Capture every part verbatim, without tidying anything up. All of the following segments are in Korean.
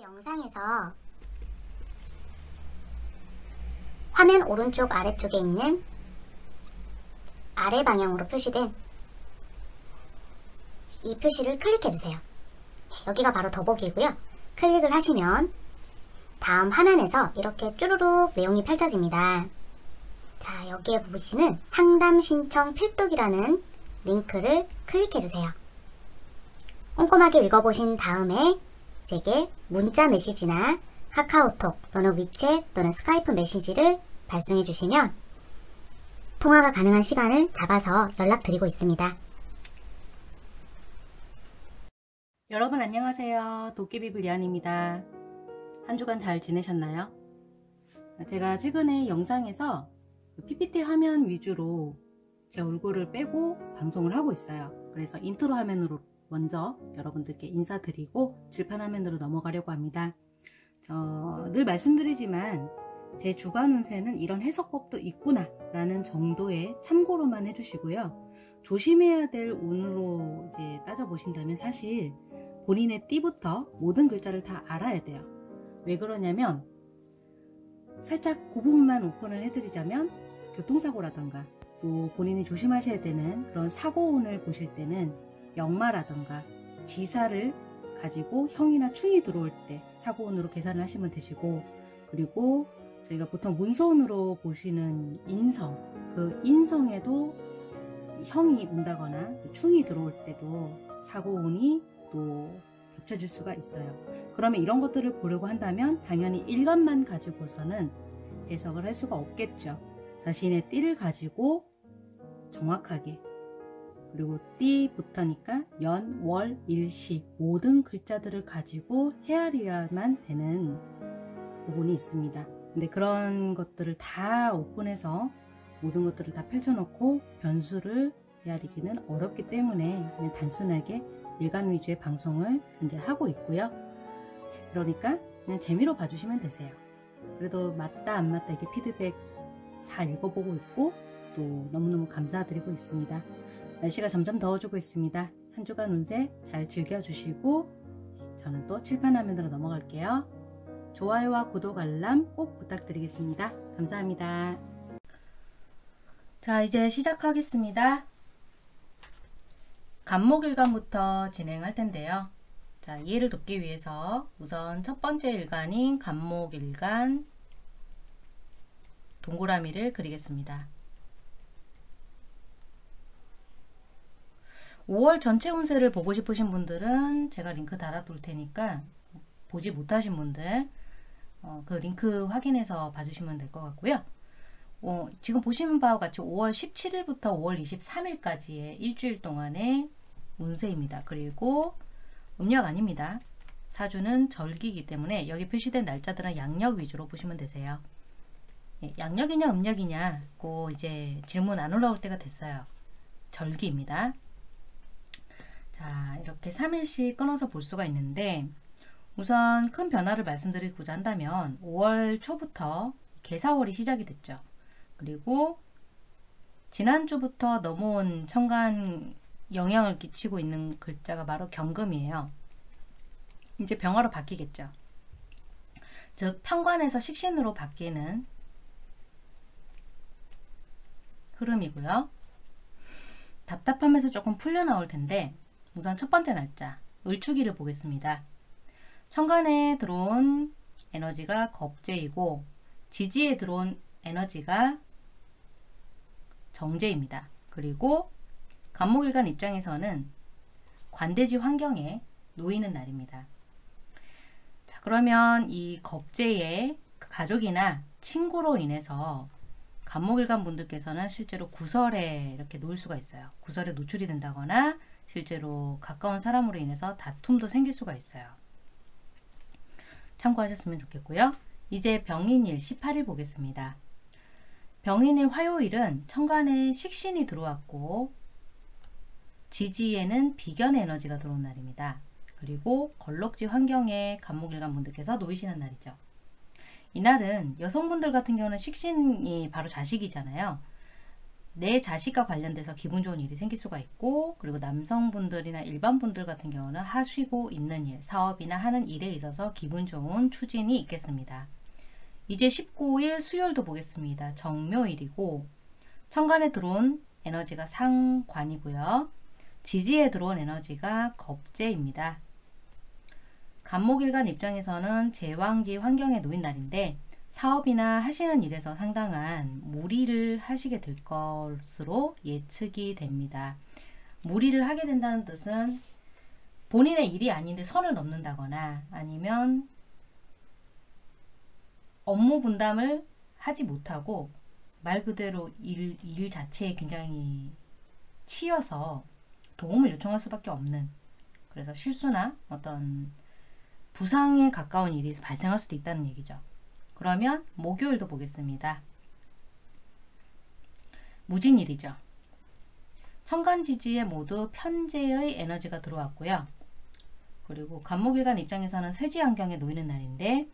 영상에서 화면 오른쪽 아래쪽에 있는 아래 방향으로 표시된 이 표시를 클릭해주세요. 여기가 바로 더보기고요. 클릭을 하시면 다음 화면에서 이렇게 쭈루룩 내용이 펼쳐집니다. 자, 여기에 보시는 상담 신청 필독이라는 링크를 클릭해주세요. 꼼꼼하게 읽어보신 다음에 제게 문자 메시지나 카카오톡 또는 위챗 또는 스카이프 메시지를 발송해 주시면 통화가 가능한 시간을 잡아서 연락드리고 있습니다. 여러분 안녕하세요. 도깨비불 리안입니다. 한 주간 잘 지내셨나요? 제가 최근에 영상에서 피피티 화면 위주로 제 얼굴을 빼고 방송을 하고 있어요. 그래서 인트로 화면으로 먼저 여러분들께 인사드리고 질판 화면으로 넘어가려고 합니다. 저, 늘 말씀드리지만 제 주간 운세는 이런 해석법도 있구나 라는 정도의 참고로만 해주시고요. 조심해야 될 운으로 이제 따져보신다면 사실 본인의 띠부터 모든 글자를 다 알아야 돼요. 왜 그러냐면 살짝 그 부분만 오픈을 해드리자면 교통사고라던가 또 본인이 조심하셔야 되는 그런 사고운을 보실 때는 역마라던가 지사를 가지고 형이나 충이 들어올 때 사고운으로 계산을 하시면 되시고, 그리고 저희가 보통 문서운으로 보시는 인성, 그 인성에도 형이 온다거나 충이 들어올 때도 사고운이 또 겹쳐질 수가 있어요. 그러면 이런 것들을 보려고 한다면 당연히 일간만 가지고서는 해석을 할 수가 없겠죠. 자신의 띠를 가지고 정확하게, 그리고 띠부터니까 연, 월, 일, 시 모든 글자들을 가지고 헤아려야만 되는 부분이 있습니다. 근데 그런 것들을 다 오픈해서 모든 것들을 다 펼쳐놓고 변수를 헤아리기는 어렵기 때문에 그냥 단순하게 일간 위주의 방송을 현재 하고 있고요. 그러니까 그냥 재미로 봐주시면 되세요. 그래도 맞다 안 맞다 이렇게 피드백 다 읽어보고 있고 또 너무너무 감사드리고 있습니다. 날씨가 점점 더워지고 있습니다. 한 주간 운세 잘 즐겨주시고 저는 또 칠판 화면으로 넘어갈게요. 좋아요와 구독 알람 꼭 부탁드리겠습니다. 감사합니다. 자, 이제 시작하겠습니다. 간목일간부터 진행할 텐데요. 자, 이해를 돕기 위해서 우선 첫 번째 일간인 간목일간 동그라미를 그리겠습니다. 오월 전체 운세를 보고 싶으신 분들은 제가 링크 달아둘 테니까 보지 못하신 분들 어, 그 링크 확인해서 봐주시면 될 것 같고요. 어, 지금 보시는 바와 같이 오월 십칠일부터 오월 이십삼일까지의 일주일 동안의 운세입니다. 그리고 음력 아닙니다. 사주는 절기이기 때문에 여기 표시된 날짜들은 양력 위주로 보시면 되세요. 예, 양력이냐 음력이냐 고 이제 질문 안 올라올 때가 됐어요. 절기입니다. 자, 이렇게 삼 일씩 끊어서 볼 수가 있는데 우선 큰 변화를 말씀드리고자 한다면 오월 초부터 개사월이 시작이 됐죠. 그리고 지난주부터 넘어온 천간 영향을 끼치고 있는 글자가 바로 경금이에요. 이제 병화로 바뀌겠죠. 즉 편관에서 식신으로 바뀌는 흐름이고요. 답답하면서 조금 풀려 나올 텐데 우선 첫 번째 날짜 을축일을 보겠습니다. 천간에 들어온 에너지가 겁재이고 지지에 들어온 에너지가 정제입니다. 그리고 간목일간 입장에서는 관대지 환경에 놓이는 날입니다. 자, 그러면 이 겁재의 가족이나 친구로 인해서 간목일간 분들께서는 실제로 구설에 이렇게 놓일 수가 있어요. 구설에 노출이 된다거나 실제로 가까운 사람으로 인해서 다툼도 생길 수가 있어요. 참고하셨으면 좋겠고요. 이제 병인일 십팔일 보겠습니다. 병인일 화요일은 천간에 식신이 들어왔고 지지에는 비견 에너지가 들어온 날입니다. 그리고 걸럭지 환경에 간목일간 분들께서 놓이시는 날이죠. 이날은 여성분들 같은 경우는 식신이 바로 자식이잖아요. 내 자식과 관련돼서 기분 좋은 일이 생길 수가 있고, 그리고 남성분들이나 일반 분들 같은 경우는 하시고 있는 일, 사업이나 하는 일에 있어서 기분 좋은 추진이 있겠습니다. 이제 십구 일 수요일도 보겠습니다. 정묘일이고 천간에 들어온 에너지가 상관이고요. 지지에 들어온 에너지가 겁재입니다. 간목일간 입장에서는 제왕지 환경에 놓인 날인데 사업이나 하시는 일에서 상당한 무리를 하시게 될 것으로 예측이 됩니다. 무리를 하게 된다는 뜻은 본인의 일이 아닌데 선을 넘는다거나 아니면 업무 분담을 하지 못하고 말 그대로 일, 일 자체에 굉장히 치여서 도움을 요청할 수밖에 없는, 그래서 실수나 어떤 부상에 가까운 일이 발생할 수도 있다는 얘기죠. 그러면 목요일도 보겠습니다. 무진일이죠. 천간지지에 모두 편재의 에너지가 들어왔고요. 그리고 간목일간 입장에서는 쇠지 환경에 놓이는 날인데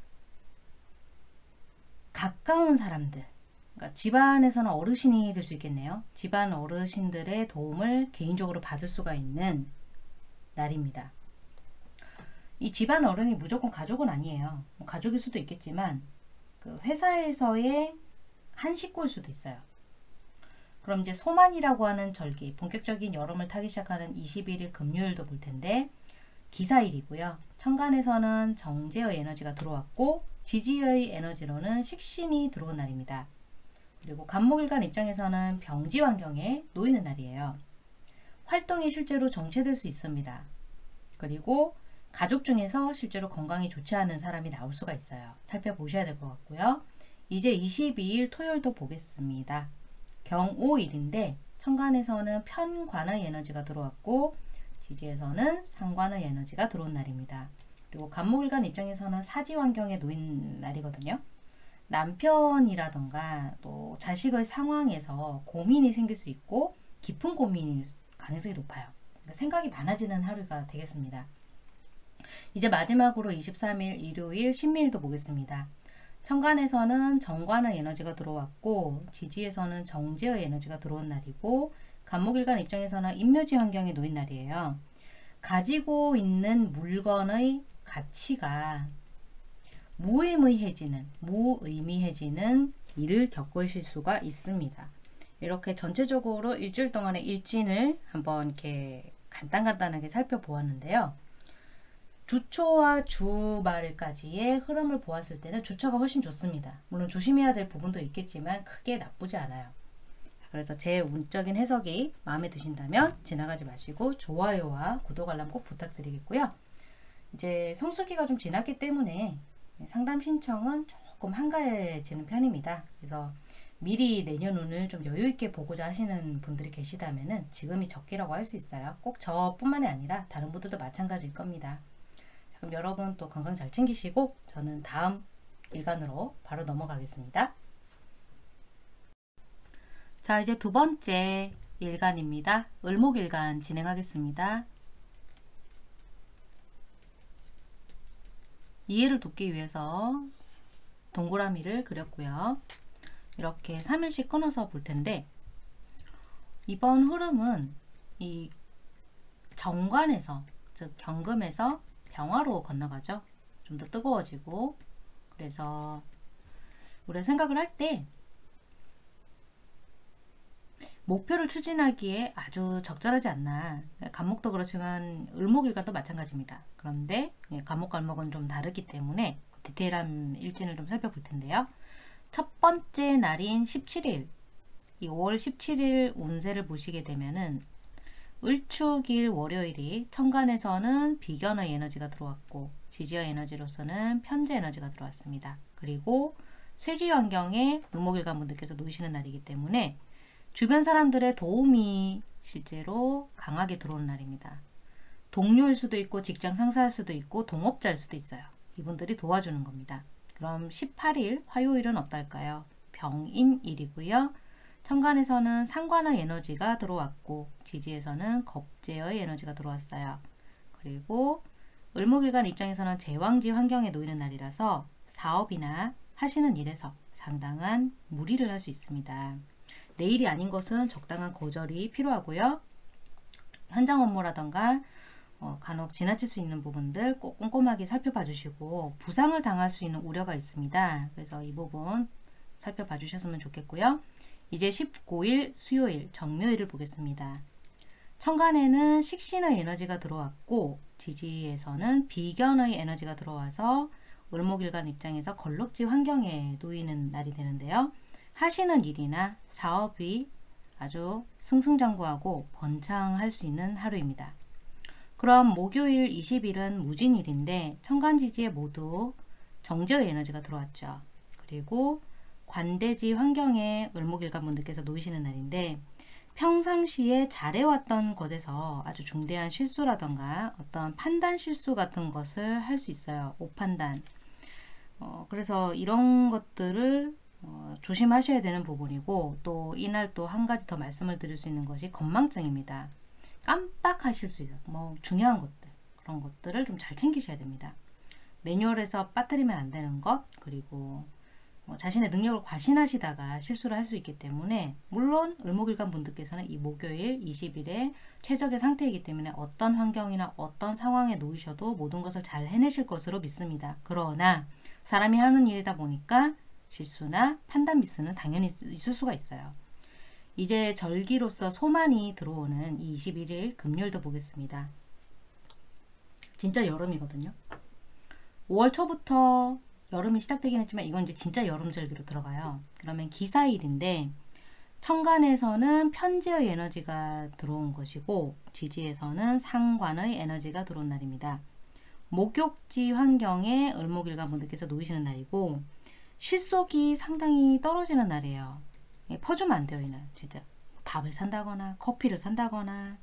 가까운 사람들, 그러니까 집안에서는 어르신이 될 수 있겠네요. 집안 어르신들의 도움을 개인적으로 받을 수가 있는 날입니다. 이 집안 어른이 무조건 가족은 아니에요. 뭐 가족일 수도 있겠지만 그 회사에서의 한 식구일 수도 있어요. 그럼 이제 소만이라고 하는 절기, 본격적인 여름을 타기 시작하는 이십일 일 금요일도 볼 텐데 기사일이고요. 천간에서는 정제의 에너지가 들어왔고 지지의 에너지로는 식신이 들어온 날입니다. 그리고 간목일간 입장에서는 병지 환경에 놓이는 날이에요. 활동이 실제로 정체될 수 있습니다. 그리고 가족 중에서 실제로 건강이 좋지 않은 사람이 나올 수가 있어요. 살펴보셔야 될 것 같고요. 이제 이십이 일 토요일도 보겠습니다. 경오일인데 천간에서는 편관의 에너지가 들어왔고 지지에서는 상관의 에너지가 들어온 날입니다. 그리고 간목일간 입장에서는 사지 환경에 놓인 날이거든요. 남편이라던가 또 자식의 상황에서 고민이 생길 수 있고 깊은 고민일 가능성이 높아요. 그러니까 생각이 많아지는 하루가 되겠습니다. 이제 마지막으로 이십삼 일 일요일 신미일도 보겠습니다. 천간에서는 정관의 에너지가 들어왔고 지지에서는 정제의 에너지가 들어온 날이고 간목일간 입장에서는 인묘지 환경에 놓인 날이에요. 가지고 있는 물건의 가치가 무의미해지는, 무의미해지는 일을 겪으실 수가 있습니다. 이렇게 전체적으로 일주일 동안의 일진을 한번 이렇게 간단간단하게 살펴보았는데요. 주초와 주말까지의 흐름을 보았을 때는 주초가 훨씬 좋습니다. 물론 조심해야 될 부분도 있겠지만 크게 나쁘지 않아요. 그래서 제 운적인 해석이 마음에 드신다면 지나가지 마시고 좋아요와 구독 알람 꼭 부탁드리겠고요. 이제 성수기가 좀 지났기 때문에 상담 신청은 조금 한가해지는 편입니다. 그래서 미리 내년 운을 좀 여유있게 보고자 하시는 분들이 계시다면 지금이 적기라고 할 수 있어요. 꼭 저뿐만이 아니라 다른 분들도 마찬가지일 겁니다. 그럼 여러분 또 건강 잘 챙기시고 저는 다음 일간으로 바로 넘어가겠습니다. 자, 이제 두 번째 일간입니다. 을목일간 진행하겠습니다. 이해를 돕기 위해서 동그라미를 그렸고요. 이렇게 삼 일씩 끊어서 볼 텐데 이번 흐름은 이 정관에서, 즉 경금에서 병화로 건너가죠. 좀 더 뜨거워지고, 그래서 우리가 생각을 할 때 목표를 추진하기에 아주 적절하지 않나. 간목도 그렇지만 을목일간도 마찬가지입니다. 그런데 간목갈목은 좀 다르기 때문에 디테일한 일진을 좀 살펴볼 텐데요. 첫 번째 날인 십칠 일, 이 오월 십칠 일 운세를 보시게 되면은 을축일 월요일이 천간에서는 비견의 에너지가 들어왔고 지지의 에너지로서는 편재 에너지가 들어왔습니다. 그리고 쇠지 환경에 을목일간 분들께서 놓이시는 날이기 때문에 주변 사람들의 도움이 실제로 강하게 들어오는 날입니다. 동료일 수도 있고 직장 상사일 수도 있고 동업자일 수도 있어요. 이분들이 도와주는 겁니다. 그럼 십팔 일 화요일은 어떨까요? 병인일이고요. 천간에서는 상관의 에너지가 들어왔고 지지에서는 겁재의 에너지가 들어왔어요. 그리고 을목일간 입장에서는 제왕지 환경에 놓이는 날이라서 사업이나 하시는 일에서 상당한 무리를 할 수 있습니다. 내일이 아닌 것은 적당한 거절이 필요하고요. 현장 업무라던가 어, 간혹 지나칠 수 있는 부분들 꼭 꼼꼼하게 살펴봐 주시고 부상을 당할 수 있는 우려가 있습니다. 그래서 이 부분 살펴봐 주셨으면 좋겠고요. 이제 십구 일 수요일 정묘일을 보겠습니다. 천간에는 식신의 에너지가 들어왔고 지지에서는 비견의 에너지가 들어와서 을목일간 입장에서 걸럭지 환경에 놓이는 날이 되는데요. 하시는 일이나 사업이 아주 승승장구하고 번창할 수 있는 하루입니다. 그럼 목요일 이십 일은 무진일인데 천간지지에 모두 정제의 에너지가 들어왔죠. 그리고 관대지 환경에 을목일간 분들께서 놓이시는 날인데 평상시에 잘해왔던 것에서 아주 중대한 실수라던가 어떤 판단 실수 같은 것을 할 수 있어요. 오판단. 어, 그래서 이런 것들을 어, 조심하셔야 되는 부분이고 또 이날 또 한 가지 더 말씀을 드릴 수 있는 것이 건망증입니다. 깜빡하실 수 있어요. 뭐 중요한 것들 그런 것들을 좀 잘 챙기셔야 됩니다. 매뉴얼에서 빠뜨리면 안 되는 것 그리고 뭐 자신의 능력을 과신하시다가 실수를 할 수 있기 때문에 물론 을목일간 분들께서는 이 목요일 이십 일에 최적의 상태이기 때문에 어떤 환경이나 어떤 상황에 놓이셔도 모든 것을 잘 해내실 것으로 믿습니다. 그러나 사람이 하는 일이다 보니까 실수나 판단 미스는 당연히 있을 수가 있어요. 이제 절기로서 소만이 들어오는 이 이십일 일 금요일도 보겠습니다. 진짜 여름이거든요. 오월 초부터 여름이 시작되긴 했지만 이건 이제 진짜 여름 절기로 들어가요. 그러면 기사일인데 천간에서는 편재의 에너지가 들어온 것이고 지지에서는 상관의 에너지가 들어온 날입니다. 목욕지 환경에 을목일간 분들께서 놓이시는 날이고 실속이 상당히 떨어지는 날이에요. 퍼주면 안 돼요. 이날 진짜 밥을 산다거나 커피를 산다거나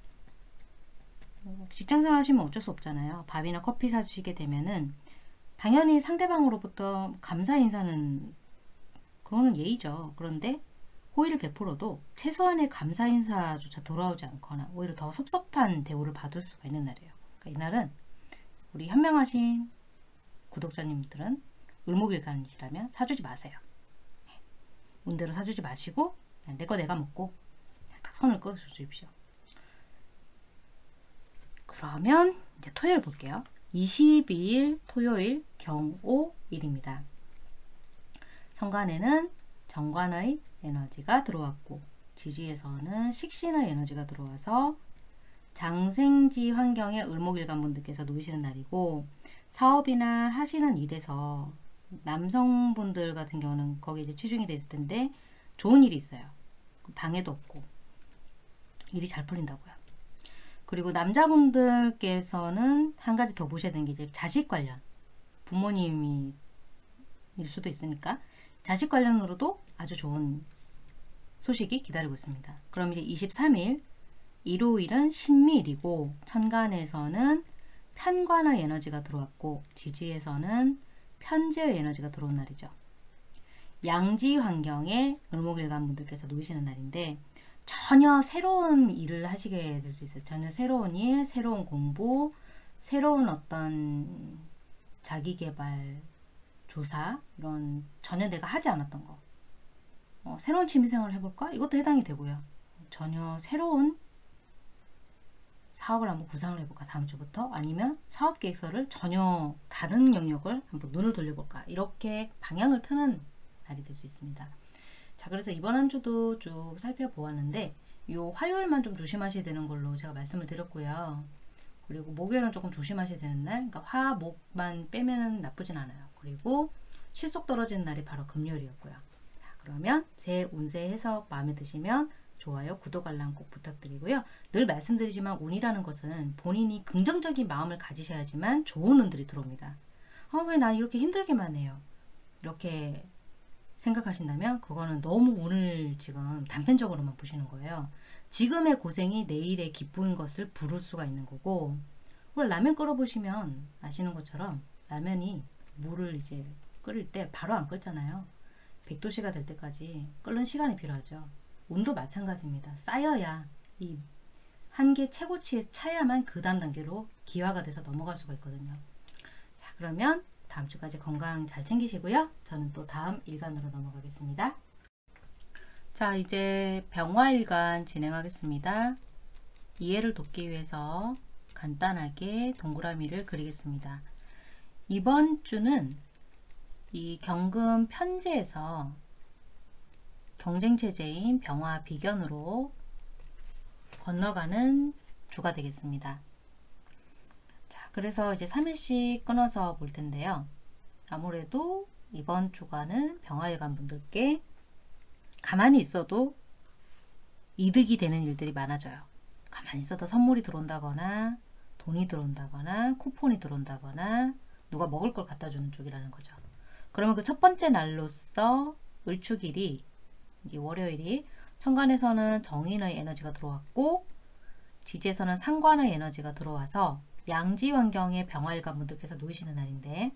직장생활 하시면 어쩔 수 없잖아요. 밥이나 커피 사주시게 되면은 당연히 상대방으로부터 감사 인사는 그거는 예의죠. 그런데 호의를 베풀어도 최소한의 감사 인사조차 돌아오지 않거나 오히려 더 섭섭한 대우를 받을 수가 있는 날이에요. 그러니까 이날은 우리 현명하신 구독자님들은 을목일간이시라면 사주지 마세요. 운대로 사주지 마시고 내 거 내가 먹고 딱 선을 그어주십시오. 그러면 이제 토요일 볼게요. 이십이 일 토요일 경오일입니다. 천간에는 정관의 에너지가 들어왔고 지지에서는 식신의 에너지가 들어와서 장생지 환경에 을목일간 분들께서 놓이시는 날이고 사업이나 하시는 일에서 남성분들 같은 경우는 거기에 이제 치중이 됐을 텐데 좋은 일이 있어요. 방해도 없고 일이 잘 풀린다고요. 그리고 남자분들께서는 한 가지 더 보셔야 되는 게 이제 자식 관련 부모님이 일 수도 있으니까 자식 관련으로도 아주 좋은 소식이 기다리고 있습니다. 그럼 이제 이십삼 일 일요일은 신미일이고 천간에서는 편관의 에너지가 들어왔고 지지에서는 편재의 에너지가 들어온 날이죠. 양지 환경에 을목일간 분들께서 놓이시는 날인데 전혀 새로운 일을 하시게 될 수 있어요. 전혀 새로운 일, 새로운 공부, 새로운 어떤 자기개발, 조사 이런 전혀 내가 하지 않았던 거 어, 새로운 취미생활을 해볼까? 이것도 해당이 되고요. 전혀 새로운 사업을 한번 구상을 해볼까? 다음 주부터 아니면 사업계획서를 전혀 다른 영역을 한번 눈을 돌려볼까? 이렇게 방향을 트는 날이 될 수 있습니다. 자, 그래서 이번 한 주도 쭉 살펴보았는데 요 화요일만 좀 조심하셔야 되는 걸로 제가 말씀을 드렸고요. 그리고 목요일은 조금 조심하셔야 되는 날, 그러니까 화, 목만 빼면은 나쁘진 않아요. 그리고 실속 떨어지는 날이 바로 금요일이었고요. 자, 그러면 제 운세 해석 마음에 드시면 좋아요, 구독, 알람 꼭 부탁드리고요. 늘 말씀드리지만 운이라는 것은 본인이 긍정적인 마음을 가지셔야지만 좋은 운들이 들어옵니다. 아, 왜 난 이렇게 힘들게만 해요? 이렇게 생각하신다면 그거는 너무 운을 지금 단편적으로만 보시는 거예요. 지금의 고생이 내일의 기쁜 것을 부를 수가 있는 거고, 오늘 라면 끓여보시면 아시는 것처럼 라면이 물을 이제 끓일 때 바로 안 끓잖아요. 백 도씨가 될 때까지 끓는 시간이 필요하죠. 운도 마찬가지입니다. 쌓여야 이 한계 최고치에 차야만 그 다음 단계로 기화가 돼서 넘어갈 수가 있거든요. 자, 그러면 다음 주까지 건강 잘 챙기시고요. 저는 또 다음 일간으로 넘어가겠습니다. 자, 이제 병화일간 진행하겠습니다. 이해를 돕기 위해서 간단하게 동그라미를 그리겠습니다. 이번 주는 이 경금 편제에서 경쟁체제인 병화 비견으로 건너가는 주가 되겠습니다. 자, 그래서 이제 삼 일씩 끊어서 볼 텐데요. 아무래도 이번 주간은 병화일간 분들께 가만히 있어도 이득이 되는 일들이 많아져요. 가만히 있어도 선물이 들어온다거나 돈이 들어온다거나 쿠폰이 들어온다거나 누가 먹을 걸 갖다 주는 쪽이라는 거죠. 그러면 그 첫 번째 날로서 을축일이 이 월요일이 천간에서는 정인의 에너지가 들어왔고 지지에서는 상관의 에너지가 들어와서 양지 환경의 병화일간 분들께서 놓이시는 날인데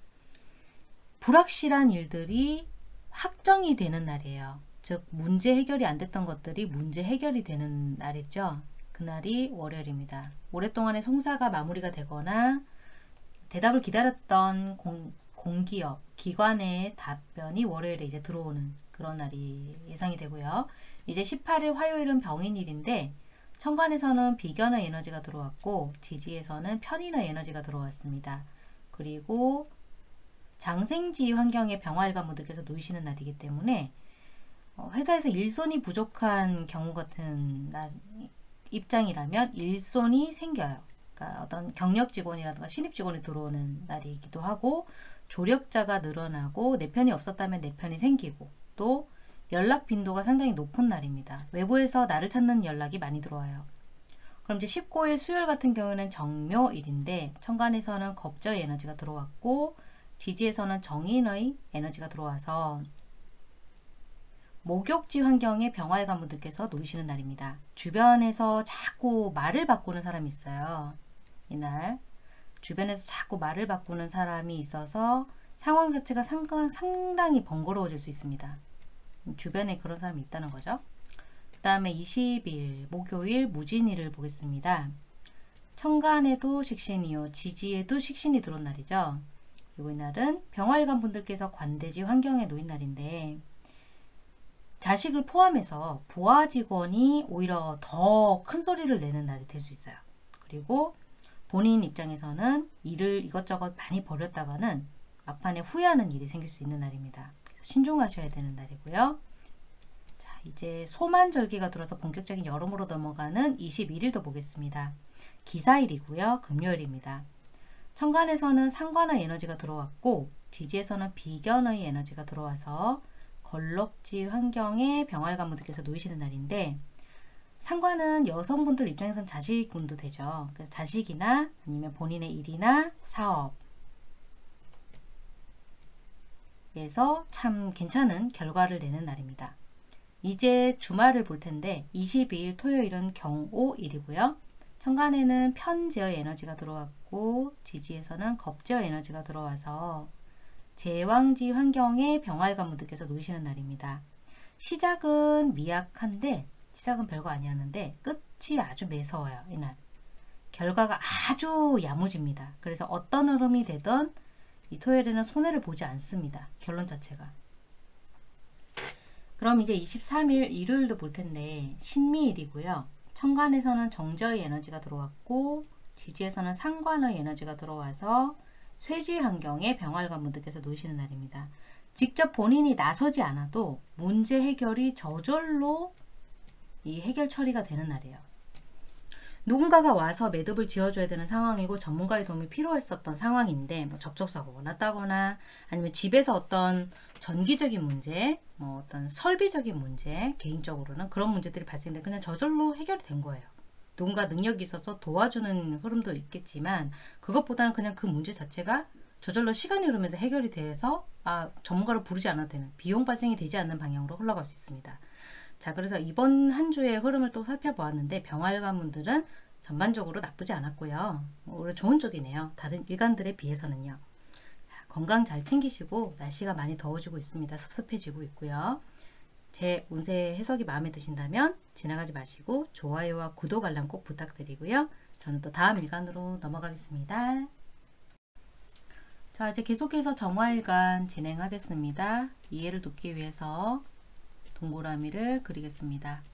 불확실한 일들이 확정이 되는 날이에요. 즉 문제 해결이 안 됐던 것들이 문제 해결이 되는 날이죠. 그날이 월요일입니다. 오랫동안의 송사가 마무리가 되거나 대답을 기다렸던 공, 공기업, 기관의 답변이 월요일에 이제 들어오는 그런 날이 예상이 되고요. 이제 십팔 일 화요일은 병인일인데 천간에서는 비견의 에너지가 들어왔고 지지에서는 편인의 에너지가 들어왔습니다. 그리고 장생지 환경의 병화일간 분들께서 놓이시는 날이기 때문에 회사에서 일손이 부족한 경우 같은 날, 입장이라면 일손이 생겨요. 그러니까 어떤 경력 직원이라든가 신입 직원이 들어오는 날이기도 하고 조력자가 늘어나고 내 편이 없었다면 내 편이 생기고 또 연락 빈도가 상당히 높은 날입니다. 외부에서 나를 찾는 연락이 많이 들어와요. 그럼 이제 십구 일 수요일 같은 경우는 정묘일인데 천간에서는 겁저의 에너지가 들어왔고 지지에서는 정인의 에너지가 들어와서 목욕지 환경의 병화일간 분들께서 놓이시는 날입니다. 주변에서 자꾸 말을 바꾸는 사람이 있어요. 이날 주변에서 자꾸 말을 바꾸는 사람이 있어서 상황 자체가 상당히 번거로워질 수 있습니다. 주변에 그런 사람이 있다는 거죠. 그 다음에 이십 일 목요일 무진일을 보겠습니다. 천간에도 식신이요 지지에도 식신이 들어온 날이죠. 그리고 이날은 병화일간 분들께서 관대지 환경에 놓인 날인데 자식을 포함해서 부하 직원이 오히려 더 큰 소리를 내는 날이 될 수 있어요. 그리고 본인 입장에서는 일을 이것저것 많이 벌였다가는 막판에 후회하는 일이 생길 수 있는 날입니다. 신중하셔야 되는 날이고요. 자, 이제 소만절기가 들어서 본격적인 여름으로 넘어가는 이십일 일도 보겠습니다. 기사일이고요. 금요일입니다. 천간에서는 상관의 에너지가 들어왔고 지지에서는 비견의 에너지가 들어와서 걸럭지 환경에 병화일간 분들께서 놓이시는 날인데 상관은 여성분들 입장에서는 자식분도 되죠. 그래서 자식이나 아니면 본인의 일이나 사업에서 참 괜찮은 결과를 내는 날입니다. 이제 주말을 볼 텐데 이십이 일 토요일은 경오일이고요. 천간에는 편제의 에너지가 들어왔고 지지에서는 겁제의 에너지가 들어와서 제왕지 환경에 병화일간 분들께서 놓이시는 날입니다. 시작은 미약한데 시작은 별거 아니었는데 끝이 아주 매서워요. 이날 결과가 아주 야무집니다. 그래서 어떤 흐름이 되던 이 토요일에는 손해를 보지 않습니다. 결론 자체가. 그럼 이제 이십삼 일 일요일도 볼 텐데 신미일이고요. 천간에서는 정저의 에너지가 들어왔고 지지에서는 상관의 에너지가 들어와서 쇠지 환경에 병화일간 분들께서 놓이시는 날입니다. 직접 본인이 나서지 않아도 문제 해결이 저절로 이 해결 처리가 되는 날이에요. 누군가가 와서 매듭을 지어줘야 되는 상황이고 전문가의 도움이 필요했었던 상황인데 뭐 접촉사고가 났다거나 아니면 집에서 어떤 전기적인 문제, 뭐 어떤 설비적인 문제, 개인적으로는 그런 문제들이 발생돼 그냥 저절로 해결이 된 거예요. 누군가 능력이 있어서 도와주는 흐름도 있겠지만 그것보다는 그냥 그 문제 자체가 저절로 시간이 흐르면서 해결이 돼서 아 전문가를 부르지 않아도 되는 비용 발생이 되지 않는 방향으로 흘러갈 수 있습니다. 자, 그래서 이번 한 주의 흐름을 또 살펴보았는데 병화일간 분들은 전반적으로 나쁘지 않았고요. 오히려 좋은 쪽이네요. 다른 일간들에 비해서는요. 자, 건강 잘 챙기시고 날씨가 많이 더워지고 있습니다. 습습해지고 있고요. 제 운세 해석이 마음에 드신다면 지나가지 마시고 좋아요와 구독 알람 꼭 부탁드리고요. 저는 또 다음 일간으로 넘어가겠습니다. 자, 이제 계속해서 정화일간 진행하겠습니다. 이해를 돕기 위해서 동그라미를 그리겠습니다.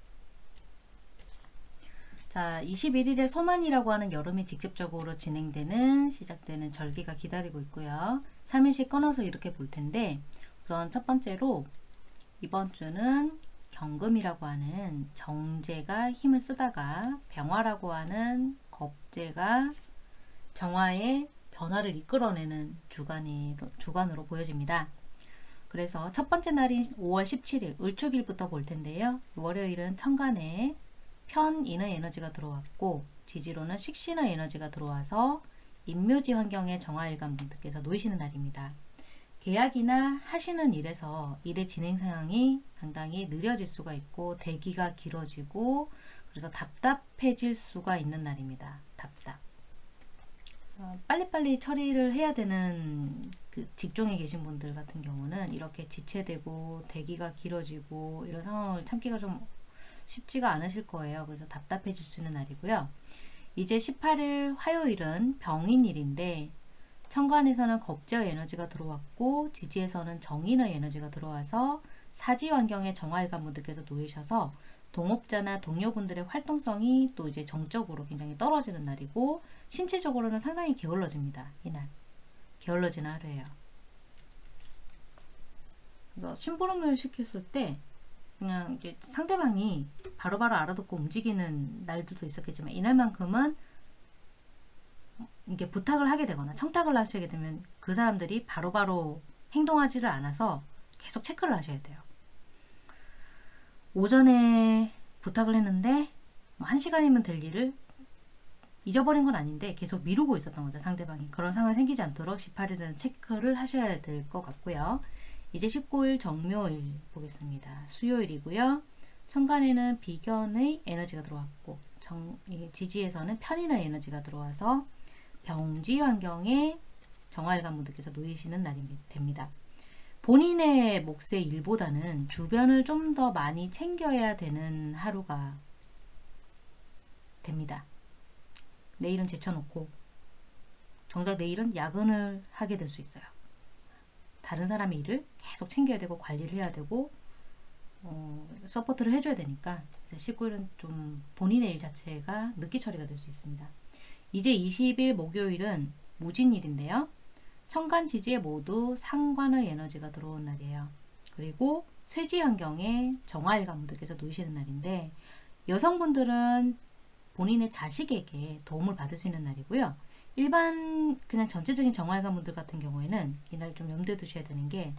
자, 이십일 일에 소만이라고 하는 여름이 직접적으로 진행되는 시작되는 절기가 기다리고 있고요. 삼 일씩 끊어서 이렇게 볼 텐데, 우선 첫 번째로 이번 주는 경금이라고 하는 정제가 힘을 쓰다가 병화라고 하는 겁제가 정화의 변화를 이끌어내는 주간으로, 주간으로 보여집니다. 그래서 첫 번째 날인 오월 십칠일 을축일부터 볼 텐데요. 월요일은 천간에 편인의 에너지가 들어왔고 지지로는 식신의 에너지가 들어와서 인묘지 환경에 정화일간 분들께서 놓이시는 날입니다. 계약이나 하시는 일에서 일의 진행 상황이 상당히 느려질 수가 있고 대기가 길어지고 그래서 답답해질 수가 있는 날입니다. 답답. 어, 빨리빨리 처리를 해야 되는 그 직종에 계신 분들 같은 경우는 이렇게 지체되고 대기가 길어지고 이런 상황을 참기가 좀 쉽지가 않으실 거예요. 그래서 답답해질 수 있는 날이고요. 이제 십팔 일 화요일은 병인일인데 천간에서는 겁제의 에너지가 들어왔고 지지에서는 정인의 에너지가 들어와서 사지 환경에 정화일간 분들께서 놓이셔서 동업자나 동료분들의 활동성이 또 이제 정적으로 굉장히 떨어지는 날이고 신체적으로는 상당히 게을러집니다. 이날 게을러지는 하루예요. 그래서 심부름을 시켰을 때 그냥 이제 상대방이 바로바로 알아듣고 움직이는 날들도 있었겠지만 이날만큼은 이게 부탁을 하게 되거나 청탁을 하시게 되면 그 사람들이 바로바로 행동하지를 않아서 계속 체크를 하셔야 돼요. 오전에 부탁을 했는데 한 시간이면 될 일을 잊어버린 건 아닌데 계속 미루고 있었던 거죠. 상대방이. 그런 상황이 생기지 않도록 십팔 일은 체크를 하셔야 될 것 같고요. 이제 십구 일 정묘일 보겠습니다. 수요일이고요. 천간에는 비견의 에너지가 들어왔고 정, 지지에서는 편인의 에너지가 들어와서 병지 환경에 정화일간 분들께서 놓이시는 날이 됩니다. 본인의 몫의 일보다는 주변을 좀 더 많이 챙겨야 되는 하루가 됩니다. 내일은 제쳐놓고 정작 내일은 야근을 하게 될 수 있어요. 다른 사람의 일을 계속 챙겨야 되고 관리를 해야 되고 어, 서포트를 해줘야 되니까 십구 일은 좀 본인의 일 자체가 늦게 처리가 될 수 있습니다. 이제 이십 일 목요일은 무진일인데요. 천간 지지에 모두 상관의 에너지가 들어온 날이에요. 그리고 쇠지 환경에 정화일간 분들께서 놓이시는 날인데 여성분들은 본인의 자식에게 도움을 받을 수 있는 날이고요. 일반 그냥 전체적인 정화일간 분들 같은 경우에는 이날 좀 염두에 두셔야 되는 게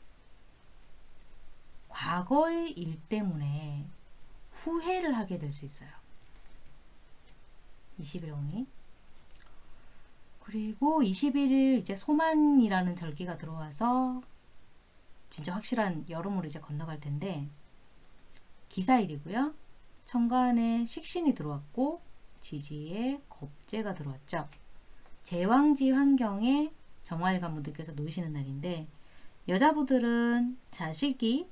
과거의 일 때문에 후회를 하게 될 수 있어요. 이십 일이. 그리고 이십일 일 이제 소만이라는 절기가 들어와서 진짜 확실한 여름으로 이제 건너갈 텐데 기사일이고요. 천간에 식신이 들어왔고 지지에 겁재가 들어왔죠. 제왕지 환경에 정화일간 분들께서 놓이시는 날인데 여자분들은 자식이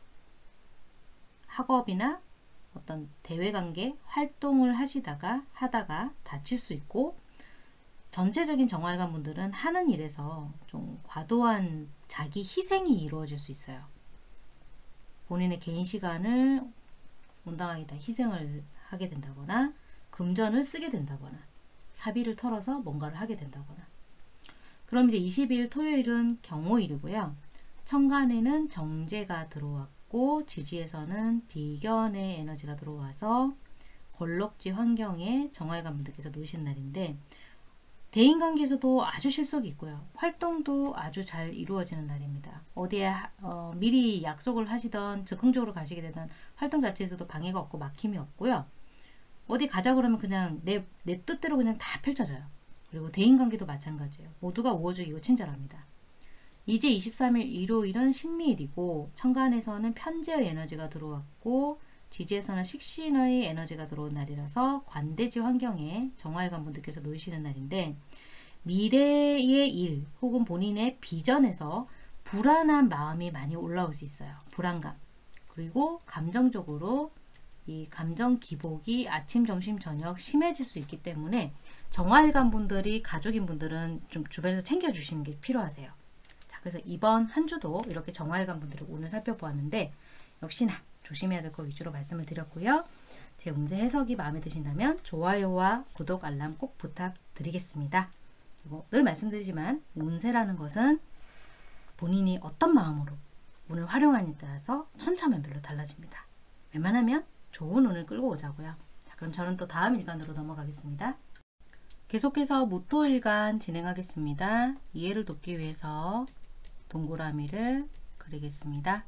학업이나 어떤 대외관계 활동을 하시다가 하다가 다칠 수 있고 전체적인 정화일간 분들은 하는 일에서 좀 과도한 자기 희생이 이루어질 수 있어요. 본인의 개인 시간을 온당하게 다 희생을 하게 된다거나 금전을 쓰게 된다거나 사비를 털어서 뭔가를 하게 된다거나 그럼 이제 이십 일 토요일은 경호일이고요. 천간에는 정제가 들어왔고 지지에서는 비견의 에너지가 들어와서 걸럭지 환경에 정화일간 분들께서 놓으신 날인데 대인관계에서도 아주 실속이 있고요. 활동도 아주 잘 이루어지는 날입니다. 어디에 어, 미리 약속을 하시던 즉흥적으로 가시게 되던 활동 자체에서도 방해가 없고 막힘이 없고요. 어디 가자 그러면 그냥 내, 내 뜻대로 그냥 다 펼쳐져요. 그리고 대인관계도 마찬가지예요. 모두가 우호적이고 친절합니다. 이제 이십삼 일 일요일은 신미일이고 천간에서는 편재의 에너지가 들어왔고 지지에서는 식신의 에너지가 들어온 날이라서 관대지 환경에 정화일간 분들께서 놓이시는 날인데 미래의 일 혹은 본인의 비전에서 불안한 마음이 많이 올라올 수 있어요. 불안감. 그리고 감정적으로 이 감정 기복이 아침, 점심, 저녁 심해질 수 있기 때문에 정화일간 분들이 가족인 분들은 좀 주변에서 챙겨주시는 게 필요하세요. 자, 그래서 이번 한 주도 이렇게 정화일간 분들을 오늘 살펴보았는데 역시나 조심해야 될 거 위주로 말씀을 드렸고요. 제 운세 해석이 마음에 드신다면 좋아요와 구독, 알람 꼭 부탁드리겠습니다. 그리고 늘 말씀드리지만 운세라는 것은 본인이 어떤 마음으로 운을 활용하느냐에 따라서 천차만별로 달라집니다. 웬만하면 좋은 운을 끌고 오자고요. 자, 그럼 저는 또 다음 일간으로 넘어가겠습니다. 계속해서 무토일간 진행하겠습니다. 이해를 돕기 위해서 동그라미를 그리겠습니다.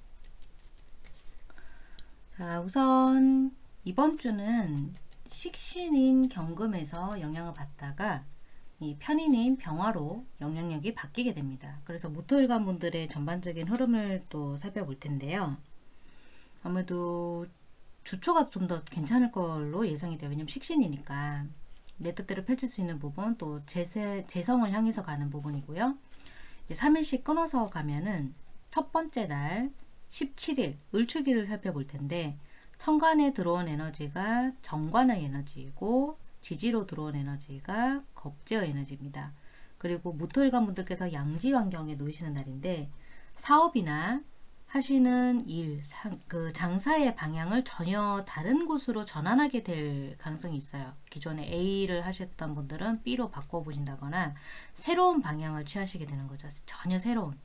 자, 우선 이번 주는 식신인 경금에서 영향을 받다가 이 편인인 병화로 영향력이 바뀌게 됩니다. 그래서 무토일간 분들의 전반적인 흐름을 또 살펴볼 텐데요. 아무래도 주초가 좀 더 괜찮을 걸로 예상이 돼요. 왜냐면 식신이니까 내 뜻대로 펼칠 수 있는 부분, 또 재세, 재성을 향해서 가는 부분이고요. 이제 삼 일씩 끊어서 가면은 첫 번째 날 십칠 일 을축일을 살펴볼 텐데, 천간에 들어온 에너지가 정관의 에너지이고 지지로 들어온 에너지가 겁제의 에너지입니다. 그리고 무토일간 분들께서 양지 환경에 놓이시는 날인데, 사업이나 하시는 일, 상, 그 장사의 방향을 전혀 다른 곳으로 전환하게 될 가능성이 있어요. 기존에 A를 하셨던 분들은 B로 바꿔보신다거나 새로운 방향을 취하시게 되는 거죠. 전혀 새로운.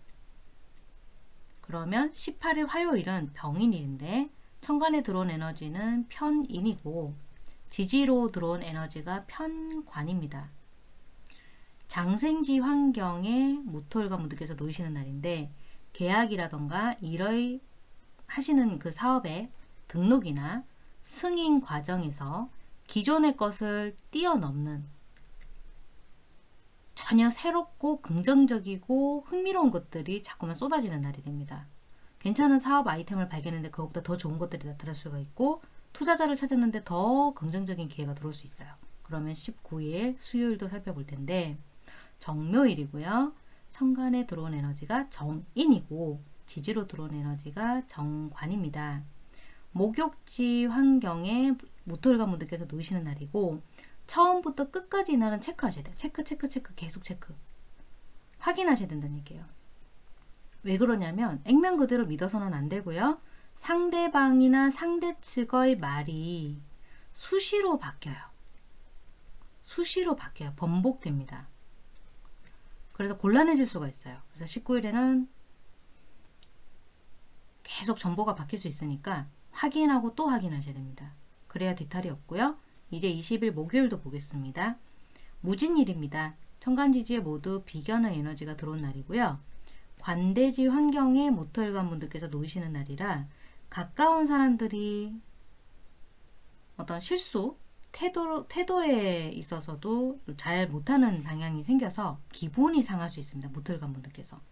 그러면 십팔 일 화요일은 병인일인데 천간에 들어온 에너지는 편인이고 지지로 들어온 에너지가 편관입니다. 장생지 환경에 무토일간 분들께서 놓이시는 날인데, 계약이라던가 일의 하시는 그 사업의 등록이나 승인 과정에서 기존의 것을 뛰어넘는 전혀 새롭고 긍정적이고 흥미로운 것들이 자꾸만 쏟아지는 날이 됩니다. 괜찮은 사업 아이템을 발견했는데 그것보다 더 좋은 것들이 나타날 수가 있고, 투자자를 찾았는데 더 긍정적인 기회가 들어올 수 있어요. 그러면 십구 일 수요일도 살펴볼 텐데, 정묘일이고요. 천간에 들어온 에너지가 정인이고 지지로 들어온 에너지가 정관입니다. 목욕지 환경에 무토일간 분들께서 놓이시는 날이고, 처음부터 끝까지 이 날은 체크하셔야 돼요. 체크 체크 체크 계속 체크 확인하셔야 된다는 얘기예요. 왜 그러냐면 액면 그대로 믿어서는 안 되고요. 상대방이나 상대 측의 말이 수시로 바뀌어요. 수시로 바뀌어요. 번복됩니다. 그래서 곤란해질 수가 있어요. 그래서 십구 일에는 계속 정보가 바뀔 수 있으니까 확인하고 또 확인하셔야 됩니다. 그래야 뒤탈이 없고요. 이제 이십 일 목요일도 보겠습니다. 무진일입니다. 천간지지에 모두 비견의 에너지가 들어온 날이고요. 관대지 환경에 무토일간 분들께서 놓이시는 날이라 가까운 사람들이 어떤 실수, 태도, 태도에 있어서도 잘 못하는 방향이 생겨서 기분이 상할 수 있습니다. 무토일간 분들께서.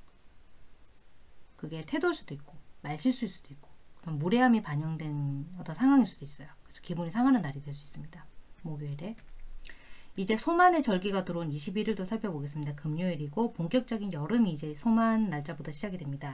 그게 태도일 수도 있고 말실수일 수도 있고 그런 무례함이 반영된 어떤 상황일 수도 있어요. 그래서 기분이 상하는 날이 될 수 있습니다. 목요일에. 이제 소만의 절기가 들어온 이십일 일도 살펴보겠습니다. 금요일이고 본격적인 여름이 이제 소만 날짜부터 시작이 됩니다.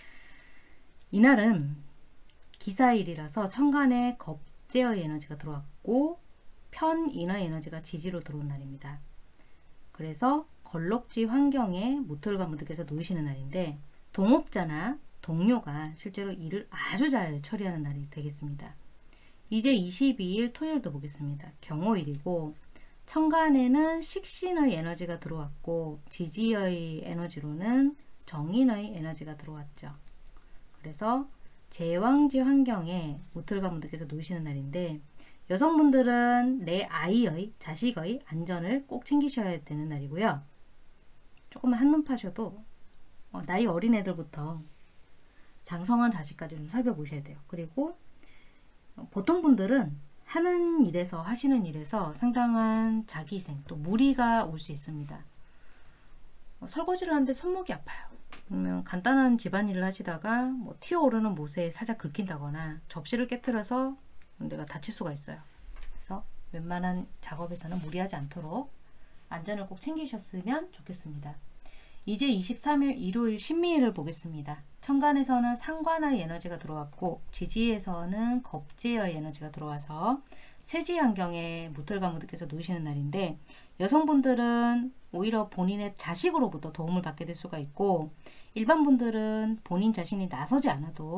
이날은 기사일이라서 천간에 겁제의 에너지가 들어왔고 편인의 에너지가 지지로 들어온 날입니다. 그래서 걸럭지 환경에 무토일간 분들께서 놓이시는 날인데, 동업자나 동료가 실제로 일을 아주 잘 처리하는 날이 되겠습니다. 이제 이십이 일 토요일도 보겠습니다. 경호일이고 천간에는 식신의 에너지가 들어왔고 지지의 에너지로는 정인의 에너지가 들어왔죠. 그래서 제왕지 환경에 무토일간 분들께서 놓이시는 날인데, 여성분들은 내 아이의, 자식의 안전을 꼭 챙기셔야 되는 날이고요. 조금만 한눈 파셔도 어, 나이 어린 애들부터 장성한 자식까지 좀 살펴보셔야 돼요. 그리고 어, 보통 분들은 하는 일에서 하시는 일에서 상당한 자기생 또 무리가 올 수 있습니다. 어, 설거지를 하는데 손목이 아파요. 그러면 간단한 집안일을 하시다가 뭐 튀어오르는 못에 살짝 긁힌다거나 접시를 깨트려서 내가 다칠 수가 있어요. 그래서 웬만한 작업에서는 무리하지 않도록 안전을 꼭 챙기셨으면 좋겠습니다. 이제 이십삼 일 일요일 신미일을 보겠습니다. 천간에서는 상관의 에너지가 들어왔고 지지에서는 겁제의 에너지가 들어와서 쇠지 환경에 무토일간 분들께서 놓이시는 날인데, 여성분들은 오히려 본인의 자식으로부터 도움을 받게 될 수가 있고, 일반 분들은 본인 자신이 나서지 않아도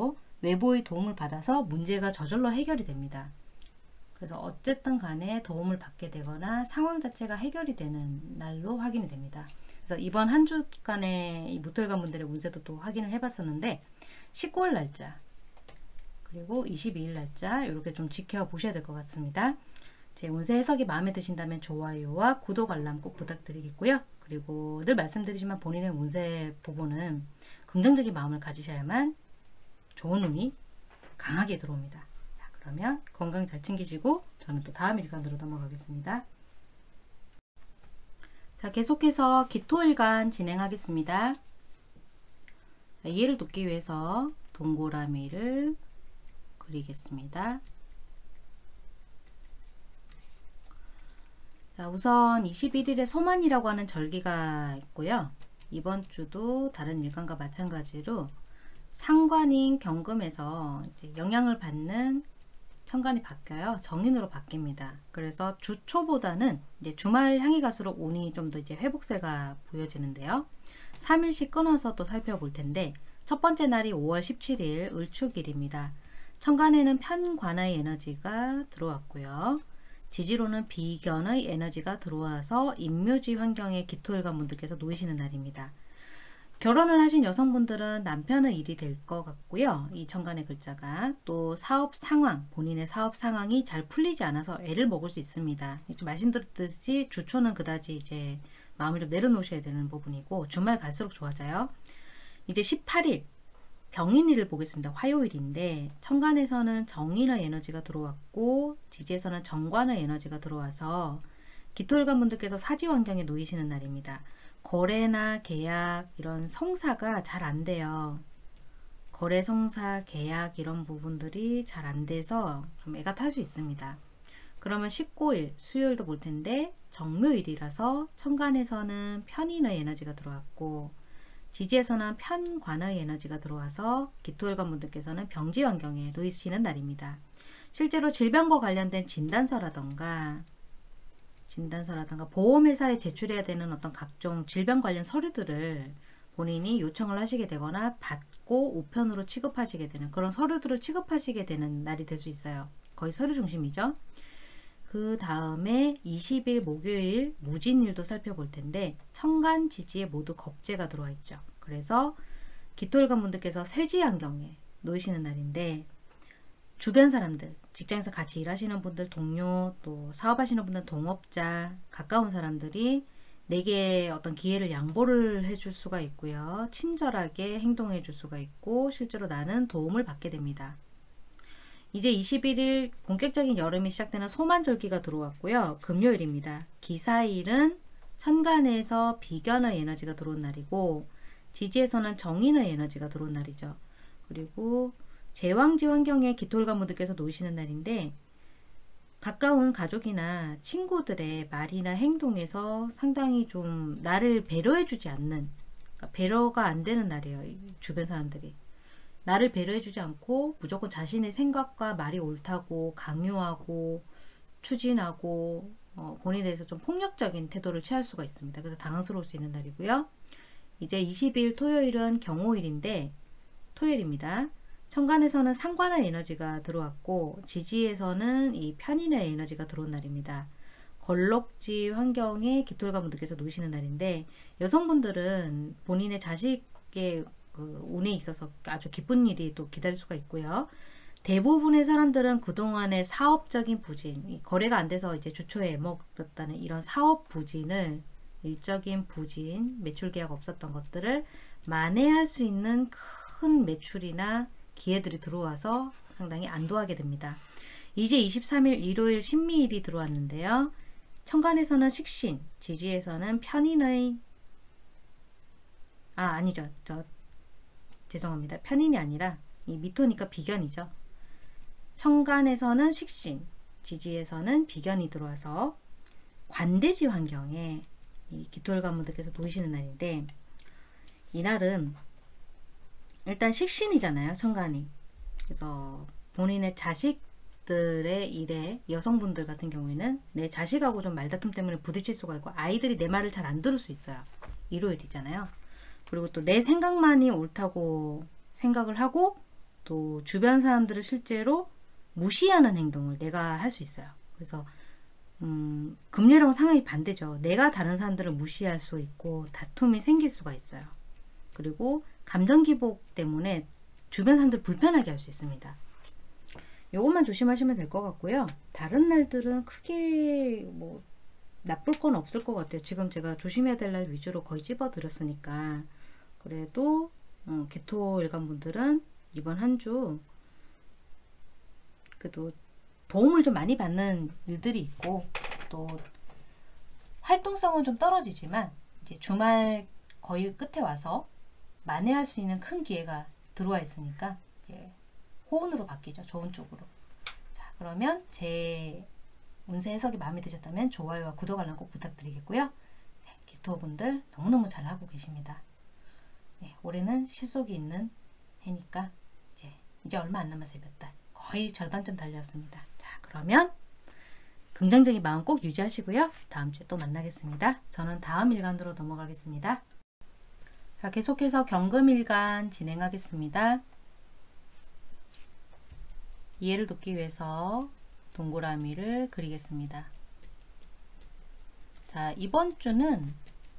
외부의 도움을 받아서 문제가 저절로 해결이 됩니다. 그래서 어쨌든 간에 도움을 받게 되거나 상황 자체가 해결이 되는 날로 확인이 됩니다. 그래서 이번 한 주간의 이 무토일관 분들의 운세도 또 확인을 해봤었는데 십구 일 날짜 그리고 이십이 일 날짜 이렇게 좀 지켜보셔야 될 것 같습니다. 제 운세 해석이 마음에 드신다면 좋아요와 구독 알람 꼭 부탁드리겠고요. 그리고 늘 말씀드리지만 본인의 운세 부분은 긍정적인 마음을 가지셔야만 좋은 운이 강하게 들어옵니다. 자, 그러면 건강 잘 챙기시고 저는 또 다음 일간으로 넘어가겠습니다. 자, 계속해서 기토일간 진행하겠습니다. 자, 이해를 돕기 위해서 동그라미를 그리겠습니다. 자, 우선 이십일 일에 소만이라고 하는 절기가 있고요. 이번 주도 다른 일간과 마찬가지로 상관인 경금에서 이제 영향을 받는 천간이 바뀌어요. 정인으로 바뀝니다. 그래서 주 초보다는 이제 주말 향이 갈수록 운이 좀 더 이제 회복세가 보여지는데요. 삼 일씩 끊어서 또 살펴볼 텐데 첫 번째 날이 오월 십칠 일 을축일입니다. 천간에는 편관의 에너지가 들어왔고요. 지지로는 비견의 에너지가 들어와서 임묘지 환경에 기토일관 분들께서 놓이시는 날입니다. 결혼을 하신 여성분들은 남편의 일이 될 것 같고요. 이 천간의 글자가 또 사업 상황, 본인의 사업 상황이 잘 풀리지 않아서 애를 먹을 수 있습니다. 말씀드렸듯이 주초는 그다지 이제 마음을 좀 내려놓으셔야 되는 부분이고 주말 갈수록 좋아져요. 이제 십팔 일 병인일을 보겠습니다. 화요일인데 천간에서는 정인의 에너지가 들어왔고 지지에서는 정관의 에너지가 들어와서 기토일관 분들께서 사지 환경에 놓이시는 날입니다. 거래나 계약 이런 성사가 잘 안 돼요. 거래 성사 계약 이런 부분들이 잘 안 돼서 좀 애가 탈 수 있습니다. 그러면 십구 일 수요일도 볼 텐데 정묘일이라서 천간에서는 편인의 에너지가 들어왔고 지지에서는 편관의 에너지가 들어와서 기토일관 분들께서는 병지 환경에 놓이시는 날입니다. 실제로 질병과 관련된 진단서라던가 진단서라든가 보험회사에 제출해야 되는 어떤 각종 질병 관련 서류들을 본인이 요청을 하시게 되거나 받고 우편으로 취급하시게 되는 그런 서류들을 취급하시게 되는 날이 될 수 있어요. 거의 서류 중심이죠. 그 다음에 이십 일 목요일 무진일도 살펴볼 텐데 천간 지지에 모두 겁재가 들어와 있죠. 그래서 기토일관 분들께서 쇠지 환경에 놓이시는 날인데 주변 사람들, 직장에서 같이 일하시는 분들, 동료, 또 사업하시는 분들, 동업자, 가까운 사람들이 내게 어떤 기회를 양보를 해줄 수가 있고요. 친절하게 행동해 줄 수가 있고 실제로 나는 도움을 받게 됩니다. 이제 이십일 일 본격적인 여름이 시작되는 소만절기가 들어왔고요. 금요일입니다. 기사일은 천간에서 비견의 에너지가 들어온 날이고 지지에서는 정인의 에너지가 들어온 날이죠. 그리고 제왕지 환경에 기토일관 분들께서 놓이시는 날인데 가까운 가족이나 친구들의 말이나 행동에서 상당히 좀 나를 배려해 주지 않는 그러니까 배려가 안 되는 날이에요. 주변 사람들이 나를 배려해 주지 않고 무조건 자신의 생각과 말이 옳다고 강요하고 추진하고 어, 본인에 대해서 좀 폭력적인 태도를 취할 수가 있습니다. 그래서 당황스러울 수 있는 날이고요. 이제 이십 일 토요일은 경호일인데 토요일입니다. 천간에서는 상관의 에너지가 들어왔고 지지에서는 이 편인의 에너지가 들어온 날입니다. 걸럭지 환경에 기토일관 분들께서 놓이시는 날인데 여성분들은 본인의 자식의 그 운에 있어서 아주 기쁜 일이 또 기다릴 수가 있고요. 대부분의 사람들은 그동안의 사업적인 부진, 거래가 안 돼서 이제 주초에 애먹었다는 이런 사업 부진을 일적인 부진, 매출 계약 없었던 것들을 만회할 수 있는 큰 매출이나 기회들이 들어와서 상당히 안도하게 됩니다. 이제 이십삼 일 일요일 신미일이 들어왔는데요. 천간에서는 식신, 지지에서는 편인의 아 아니죠. 저 죄송합니다. 편인이 아니라 이 미토니까 비견이죠. 천간에서는 식신, 지지에서는 비견이 들어와서 관대지 환경에 이 기토일관 분들께서 놓이시는 날인데 이날은 일단 식신이잖아요. 천간이. 그래서 본인의 자식들의 일에 여성분들 같은 경우에는 내 자식하고 좀 말다툼 때문에 부딪힐 수가 있고 아이들이 내 말을 잘 안 들을 수 있어요. 일요일이잖아요. 그리고 또 내 생각만이 옳다고 생각을 하고 또 주변 사람들을 실제로 무시하는 행동을 내가 할 수 있어요. 그래서 음, 금요일하고 상황이 반대죠. 내가 다른 사람들을 무시할 수 있고 다툼이 생길 수가 있어요. 그리고 감정 기복 때문에 주변 사람들을 불편하게 할 수 있습니다. 이것만 조심하시면 될 것 같고요. 다른 날들은 크게 뭐 나쁠 건 없을 것 같아요. 지금 제가 조심해야 될 날 위주로 거의 찝어 드렸으니까. 그래도 어, 개토일간 분들은 이번 한 주 그래도 도움을 좀 많이 받는 일들이 있고, 또 활동성은 좀 떨어지지만 이제 주말 거의 끝에 와서 만회할 수 있는 큰 기회가 들어와 있으니까 이제 호운으로 바뀌죠. 좋은 쪽으로. 자, 그러면 제 운세 해석이 마음에 드셨다면 좋아요와 구독 알람 꼭 부탁드리겠고요. 네, 기토분들 너무너무 잘하고 계십니다. 네, 올해는 실속이 있는 해니까 이제, 이제 얼마 안 남았어요. 몇 달. 거의 절반쯤 달렸습니다. 자, 그러면 긍정적인 마음 꼭 유지하시고요. 다음 주에 또 만나겠습니다. 저는 다음 일간으로 넘어가겠습니다. 자, 계속해서 경금일간 진행하겠습니다. 이해를 돕기 위해서 동그라미를 그리겠습니다. 자, 이번 주는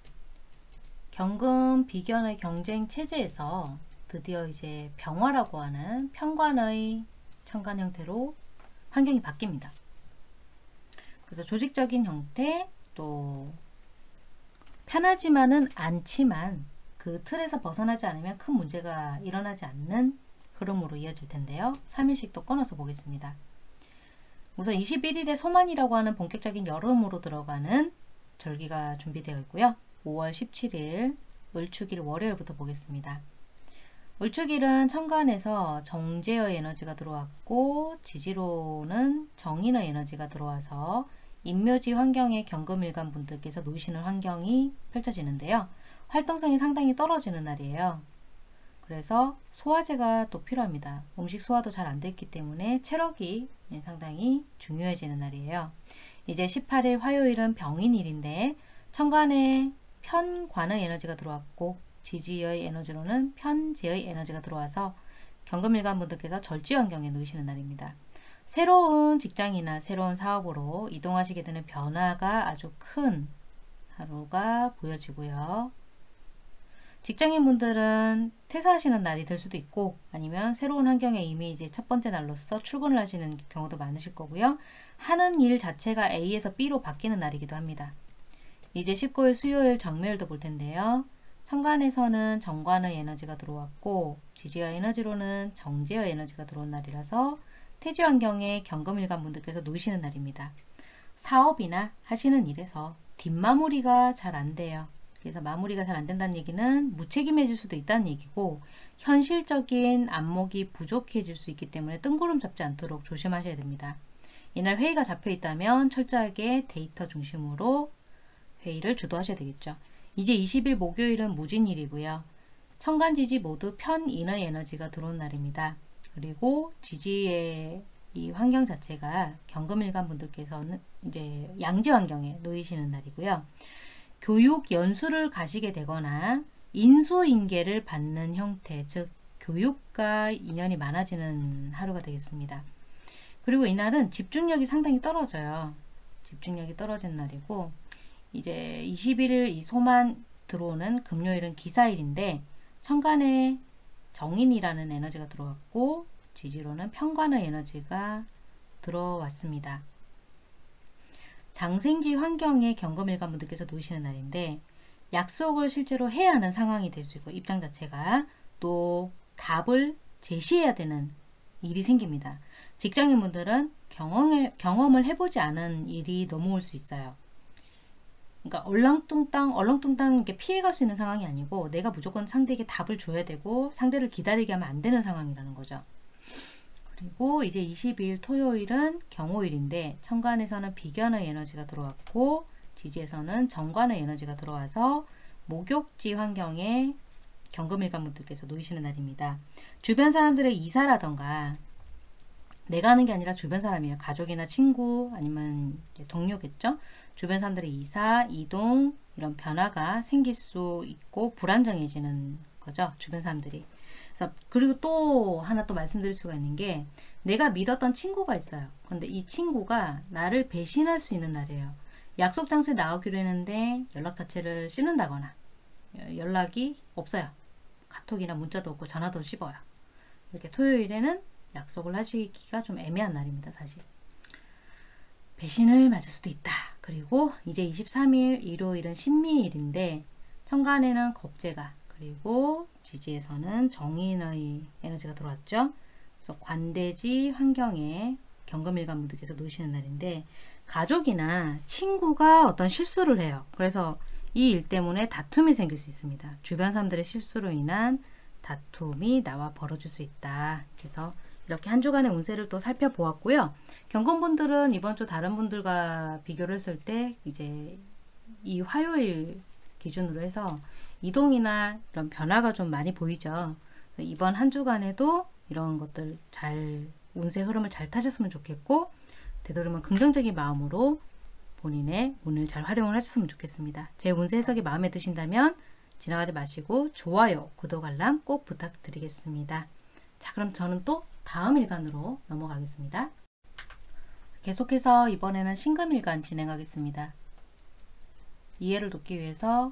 경금 비견의 경쟁 체제에서 드디어 이제 병화라고 하는 편관의 천간 형태로 환경이 바뀝니다. 그래서 조직적인 형태, 또 편하지만은 않지만 그 틀에서 벗어나지 않으면 큰 문제가 일어나지 않는 흐름으로 이어질 텐데요. 삼 일씩 또 꺼내서 보겠습니다. 우선 이십일 일에 소만이라고 하는 본격적인 여름으로 들어가는 절기가 준비되어 있고요. 오월 십칠 일 을축일 월요일부터 보겠습니다. 을축일은 천간에서 정제의 에너지가 들어왔고, 지지로는 정인의 에너지가 들어와서 인묘지 환경에 경금일간 분들께서 놓이시는 환경이 펼쳐지는데요. 활동성이 상당히 떨어지는 날이에요. 그래서 소화제가 또 필요합니다. 음식 소화도 잘 안 됐기 때문에 체력이 상당히 중요해지는 날이에요. 이제 십팔 일 화요일은 병인일인데 천간에 편관의 에너지가 들어왔고, 지지의 에너지로는 편지의 에너지가 들어와서 경금일간 분들께서 절지 환경에 놓이시는 날입니다. 새로운 직장이나 새로운 사업으로 이동하시게 되는 변화가 아주 큰 하루가 보여지고요. 직장인분들은 퇴사하시는 날이 될 수도 있고, 아니면 새로운 환경에 이미 이제 첫 번째 날로서 출근을 하시는 경우도 많으실 거고요. 하는 일 자체가 A에서 B로 바뀌는 날이기도 합니다. 이제 십구 일 수요일 정묘일도 볼 텐데요. 천간에서는 정관의 에너지가 들어왔고, 지지의 에너지로는 정제의 에너지가 들어온 날이라서 태지 환경에 경금일간 분들께서 놓이시는 날입니다. 사업이나 하시는 일에서 뒷마무리가 잘 안 돼요. 그래서 마무리가 잘 안 된다는 얘기는 무책임해질 수도 있다는 얘기고, 현실적인 안목이 부족해질 수 있기 때문에 뜬구름 잡지 않도록 조심하셔야 됩니다. 이날 회의가 잡혀 있다면 철저하게 데이터 중심으로 회의를 주도하셔야 되겠죠. 이제 이십 일 목요일은 무진일이고요. 천간 지지 모두 편인의 에너지가 들어온 날입니다. 그리고 지지의 이 환경 자체가 경금일간 분들께서는 이제 양지 환경에 놓이시는 날이고요. 교육 연수를 가시게 되거나 인수인계를 받는 형태, 즉 교육과 인연이 많아지는 하루가 되겠습니다. 그리고 이날은 집중력이 상당히 떨어져요. 집중력이 떨어진 날이고, 이제 이십일 일 이 소만 들어오는 금요일은 기사일인데 천간에 정인이라는 에너지가 들어왔고, 지지로는 편관의 에너지가 들어왔습니다. 장생지 환경에 경금일간 분들께서 놓이시는 날인데, 약속을 실제로 해야 하는 상황이 될 수 있고, 입장 자체가 또 답을 제시해야 되는 일이 생깁니다. 직장인분들은 경험을, 경험을 해보지 않은 일이 넘어올 수 있어요. 그러니까 얼렁뚱땅 얼렁뚱땅 이렇게 피해갈 수 있는 상황이 아니고, 내가 무조건 상대에게 답을 줘야 되고 상대를 기다리게 하면 안 되는 상황이라는 거죠. 그리고 이제 이십이 일 토요일은 경호일인데 천간에서는 비견의 에너지가 들어왔고, 지지에서는 정관의 에너지가 들어와서 목욕지 환경에 경금일간 분들께서 놓이시는 날입니다. 주변 사람들의 이사라던가, 내가 하는 게 아니라 주변 사람이에요. 가족이나 친구 아니면 동료겠죠. 주변 사람들의 이사, 이동, 이런 변화가 생길 수 있고 불안정해지는 거죠. 주변 사람들이. 그래서 그리고 또 하나 또 말씀드릴 수가 있는 게, 내가 믿었던 친구가 있어요. 근데 이 친구가 나를 배신할 수 있는 날이에요. 약속 장소에 나오기로 했는데 연락 자체를 씹는다거나 연락이 없어요. 카톡이나 문자도 없고 전화도 씹어요. 이렇게 토요일에는 약속을 하시기가 좀 애매한 날입니다. 사실 배신을 맞을 수도 있다. 그리고 이제 이십삼 일 일요일은 신미일인데, 천간에는 겁재가, 그리고 지지에서는 정인의 에너지가 들어왔죠. 그래서 관대지 환경에 경금일간 분들께서 놓으시는 날인데, 가족이나 친구가 어떤 실수를 해요. 그래서 이 일 때문에 다툼이 생길 수 있습니다. 주변 사람들의 실수로 인한 다툼이 나와 벌어질 수 있다. 그래서 이렇게 한 주간의 운세를 또 살펴보았고요. 경금분들은 이번 주 다른 분들과 비교를 했을 때 이제 이 화요일 기준으로 해서 이동이나 이런 변화가 좀 많이 보이죠. 이번 한 주간에도 이런 것들 잘, 운세 흐름을 잘 타셨으면 좋겠고, 되도록이면 긍정적인 마음으로 본인의 운을 잘 활용을 하셨으면 좋겠습니다. 제 운세 해석이 마음에 드신다면 지나가지 마시고 좋아요, 구독, 알람 꼭 부탁드리겠습니다. 자, 그럼 저는 또 다음 일간으로 넘어가겠습니다. 계속해서 이번에는 신금일간 진행하겠습니다. 이해를 돕기 위해서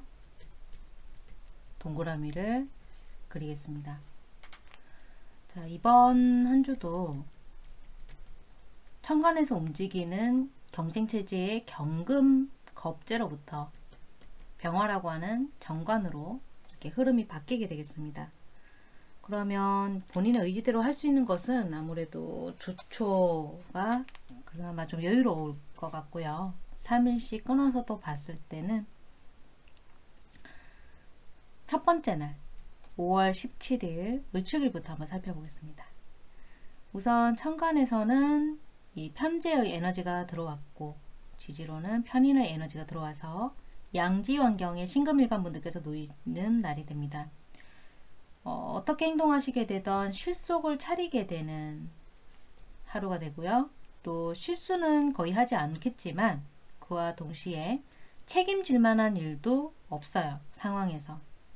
동그라미를 그리겠습니다. 자, 이번 한 주도 천간에서 움직이는 경쟁체제의 경금 겁재로부터 병화라고 하는 정관으로 이렇게 흐름이 바뀌게 되겠습니다. 그러면 본인의 의지대로 할 수 있는 것은 아무래도 주초가 그나마 좀 여유로울 것 같고요. 삼 일씩 끊어서 또 봤을 때는 첫 번째 날 오월 십칠일 을축일부터 한번 살펴보겠습니다. 우선 천간에서는 이 편재의 에너지가 들어왔고, 지지로는 편인의 에너지가 들어와서 양지 환경에 신금일간 분들께서 놓이는 날이 됩니다. 어, 어떻게 행동하시게 되던 실속을 차리게 되는 하루가 되고요. 또 실수는 거의 하지 않겠지만 그와 동시에 책임질 만한 일도 없어요. 상황에서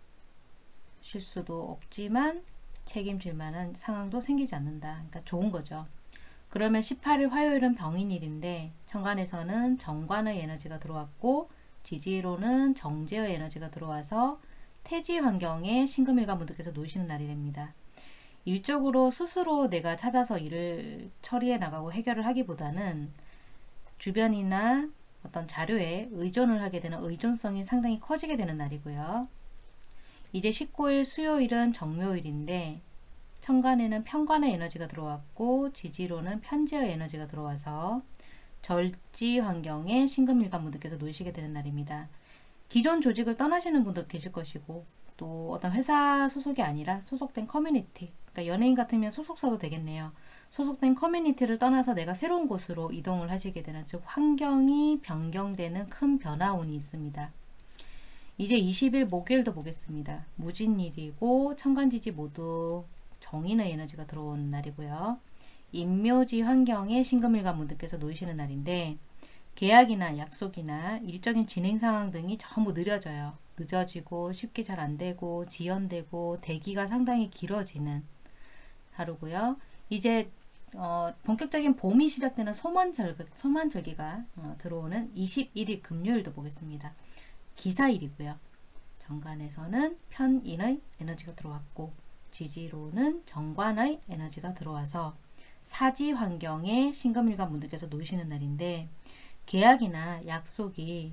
실수도 없지만 책임질 만한 상황도 생기지 않는다. 그러니까 좋은 거죠. 그러면 십팔일 화요일은 병인일인데, 천간에서는 정관의 에너지가 들어왔고, 지지로는 정제의 에너지가 들어와서 태지 환경에 신금일간 분들께서 놓으시는 날이 됩니다. 일적으로 스스로 내가 찾아서 일을 처리해 나가고 해결을 하기보다는 주변이나 어떤 자료에 의존을 하게 되는 의존성이 상당히 커지게 되는 날이고요. 이제 십구일 수요일은 정묘일인데, 천간에는 편관의 에너지가 들어왔고, 지지로는 편재의 에너지가 들어와서 절지 환경에 신금일간 분들께서 놓이시게 되는 날입니다. 기존 조직을 떠나시는 분도 계실 것이고, 또 어떤 회사 소속이 아니라 소속된 커뮤니티, 그러니까 연예인 같으면 소속사도 되겠네요. 소속된 커뮤니티를 떠나서 내가 새로운 곳으로 이동을 하시게 되는, 즉 환경이 변경되는 큰 변화운이 있습니다. 이제 이십일 목요일도 보겠습니다. 무진일이고 천간지지 모두 정인의 에너지가 들어온 날이고요. 인묘지 환경에 신금일간 분들께서 놓이시는 날인데, 계약이나 약속이나 일적인 진행 상황 등이 전부 느려져요. 늦어지고 쉽게 잘 안되고 지연되고 대기가 상당히 길어지는 하루고요. 이제 어, 본격적인 봄이 시작되는 소만절, 소만절기가 어, 들어오는 이십일일 금요일도 보겠습니다. 기사일이고요. 정관에서는 편인의 에너지가 들어왔고, 지지로는 정관의 에너지가 들어와서 사지 환경에 신금일간 분들께서 놓으시는 날인데, 계약이나 약속이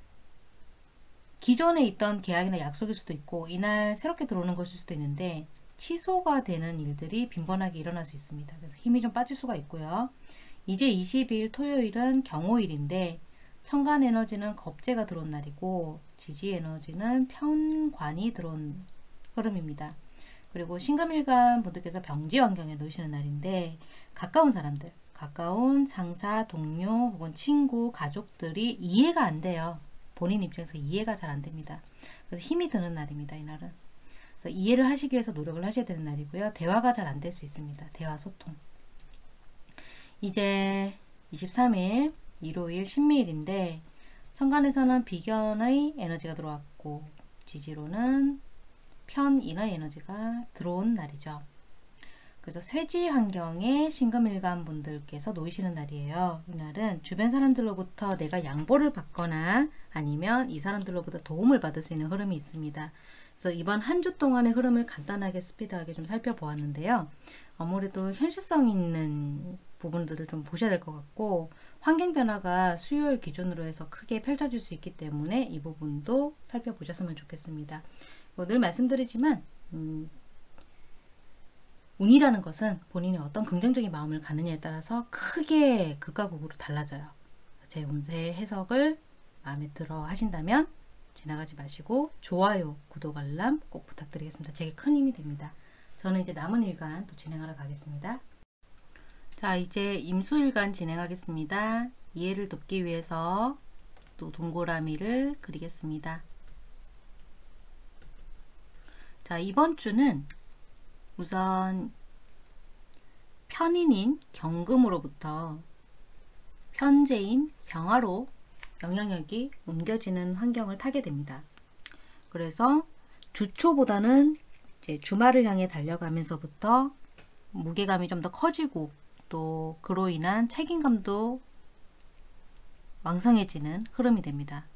기존에 있던 계약이나 약속일 수도 있고 이날 새롭게 들어오는 것일 수도 있는데 취소가 되는 일들이 빈번하게 일어날 수 있습니다. 그래서 힘이 좀 빠질 수가 있고요. 이제 이십일 토요일은 경호일인데, 천간 에너지는 겁재가 들어온 날이고, 지지 에너지는 편관이 들어온 흐름입니다. 그리고 신금일간 분들께서 병지 환경에 놓으시는 날인데, 가까운 사람들, 가까운 상사, 동료 혹은 친구, 가족들이 이해가 안 돼요. 본인 입장에서 이해가 잘 안 됩니다. 그래서 힘이 드는 날입니다. 이날은. 그래서 이해를 하시기 위해서 노력을 하셔야 되는 날이고요. 대화가 잘 안 될 수 있습니다. 대화 소통. 이제 이십삼일 일요일 신미일인데, 천간에서는 비견의 에너지가 들어왔고, 지지로는 편인의 에너지가 들어온 날이죠. 그래서 쇠지 환경에 신금일간 분들께서 놓이시는 날이에요. 이날은 주변 사람들로부터 내가 양보를 받거나 아니면 이 사람들로부터 도움을 받을 수 있는 흐름이 있습니다. 그래서 이번 한 주 동안의 흐름을 간단하게 스피드하게 좀 살펴보았는데요. 아무래도 현실성 있는 부분들을 좀 보셔야 될 것 같고, 환경 변화가 수요일 기준으로 해서 크게 펼쳐질 수 있기 때문에 이 부분도 살펴보셨으면 좋겠습니다. 뭐 늘 말씀드리지만 음, 운이라는 것은 본인이 어떤 긍정적인 마음을 갖느냐에 따라서 크게 극과 극으로 달라져요. 제 운세 해석을 마음에 들어 하신다면 지나가지 마시고 좋아요, 구독, 알람 꼭 부탁드리겠습니다. 제게 큰 힘이 됩니다. 저는 이제 남은 일간 또 진행하러 가겠습니다. 자, 이제 임수일간 진행하겠습니다. 이해를 돕기 위해서 또 동그라미를 그리겠습니다. 자, 이번 주는 우선 편인인 경금으로부터 편재인 병화로 영향력이 옮겨지는 환경을 타게 됩니다. 그래서 주초보다는 이제 주말을 향해 달려가면서부터 무게감이 좀 더 커지고 또 그로 인한 책임감도 왕성해지는 흐름이 됩니다.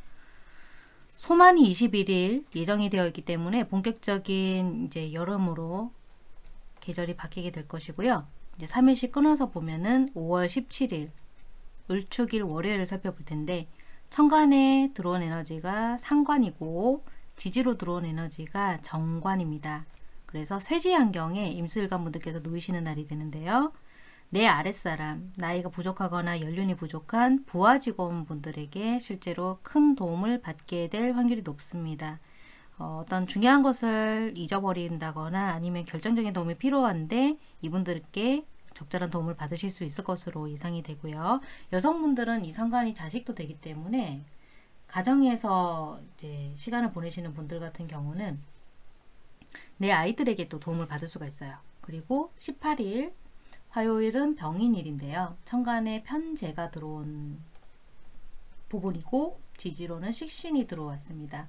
소만이 이십일 일 예정이 되어 있기 때문에 본격적인 이제 여름으로 계절이 바뀌게 될 것이고요. 이제 삼 일씩 끊어서 보면은 오월 십칠 일 을축일 월요일을 살펴볼 텐데, 천간에 들어온 에너지가 상관이고 지지로 들어온 에너지가 정관입니다. 그래서 쇠지 환경에 임수일간 분들께서 놓이시는 날이 되는데요. 내 아랫사람, 나이가 부족하거나 연륜이 부족한 부하 직원분들에게 실제로 큰 도움을 받게 될 확률이 높습니다. 어, 어떤 중요한 것을 잊어버린다거나 아니면 결정적인 도움이 필요한데 이분들께 적절한 도움을 받으실 수 있을 것으로 예상이 되고요. 여성분들은 이 상관이 자식도 되기 때문에 가정에서 이제 시간을 보내시는 분들 같은 경우는 내 아이들에게 또 도움을 받을 수가 있어요. 그리고 십팔 일 화요일은 병인일인데요. 천간에 편재가 들어온 부분이고 지지로는 식신이 들어왔습니다.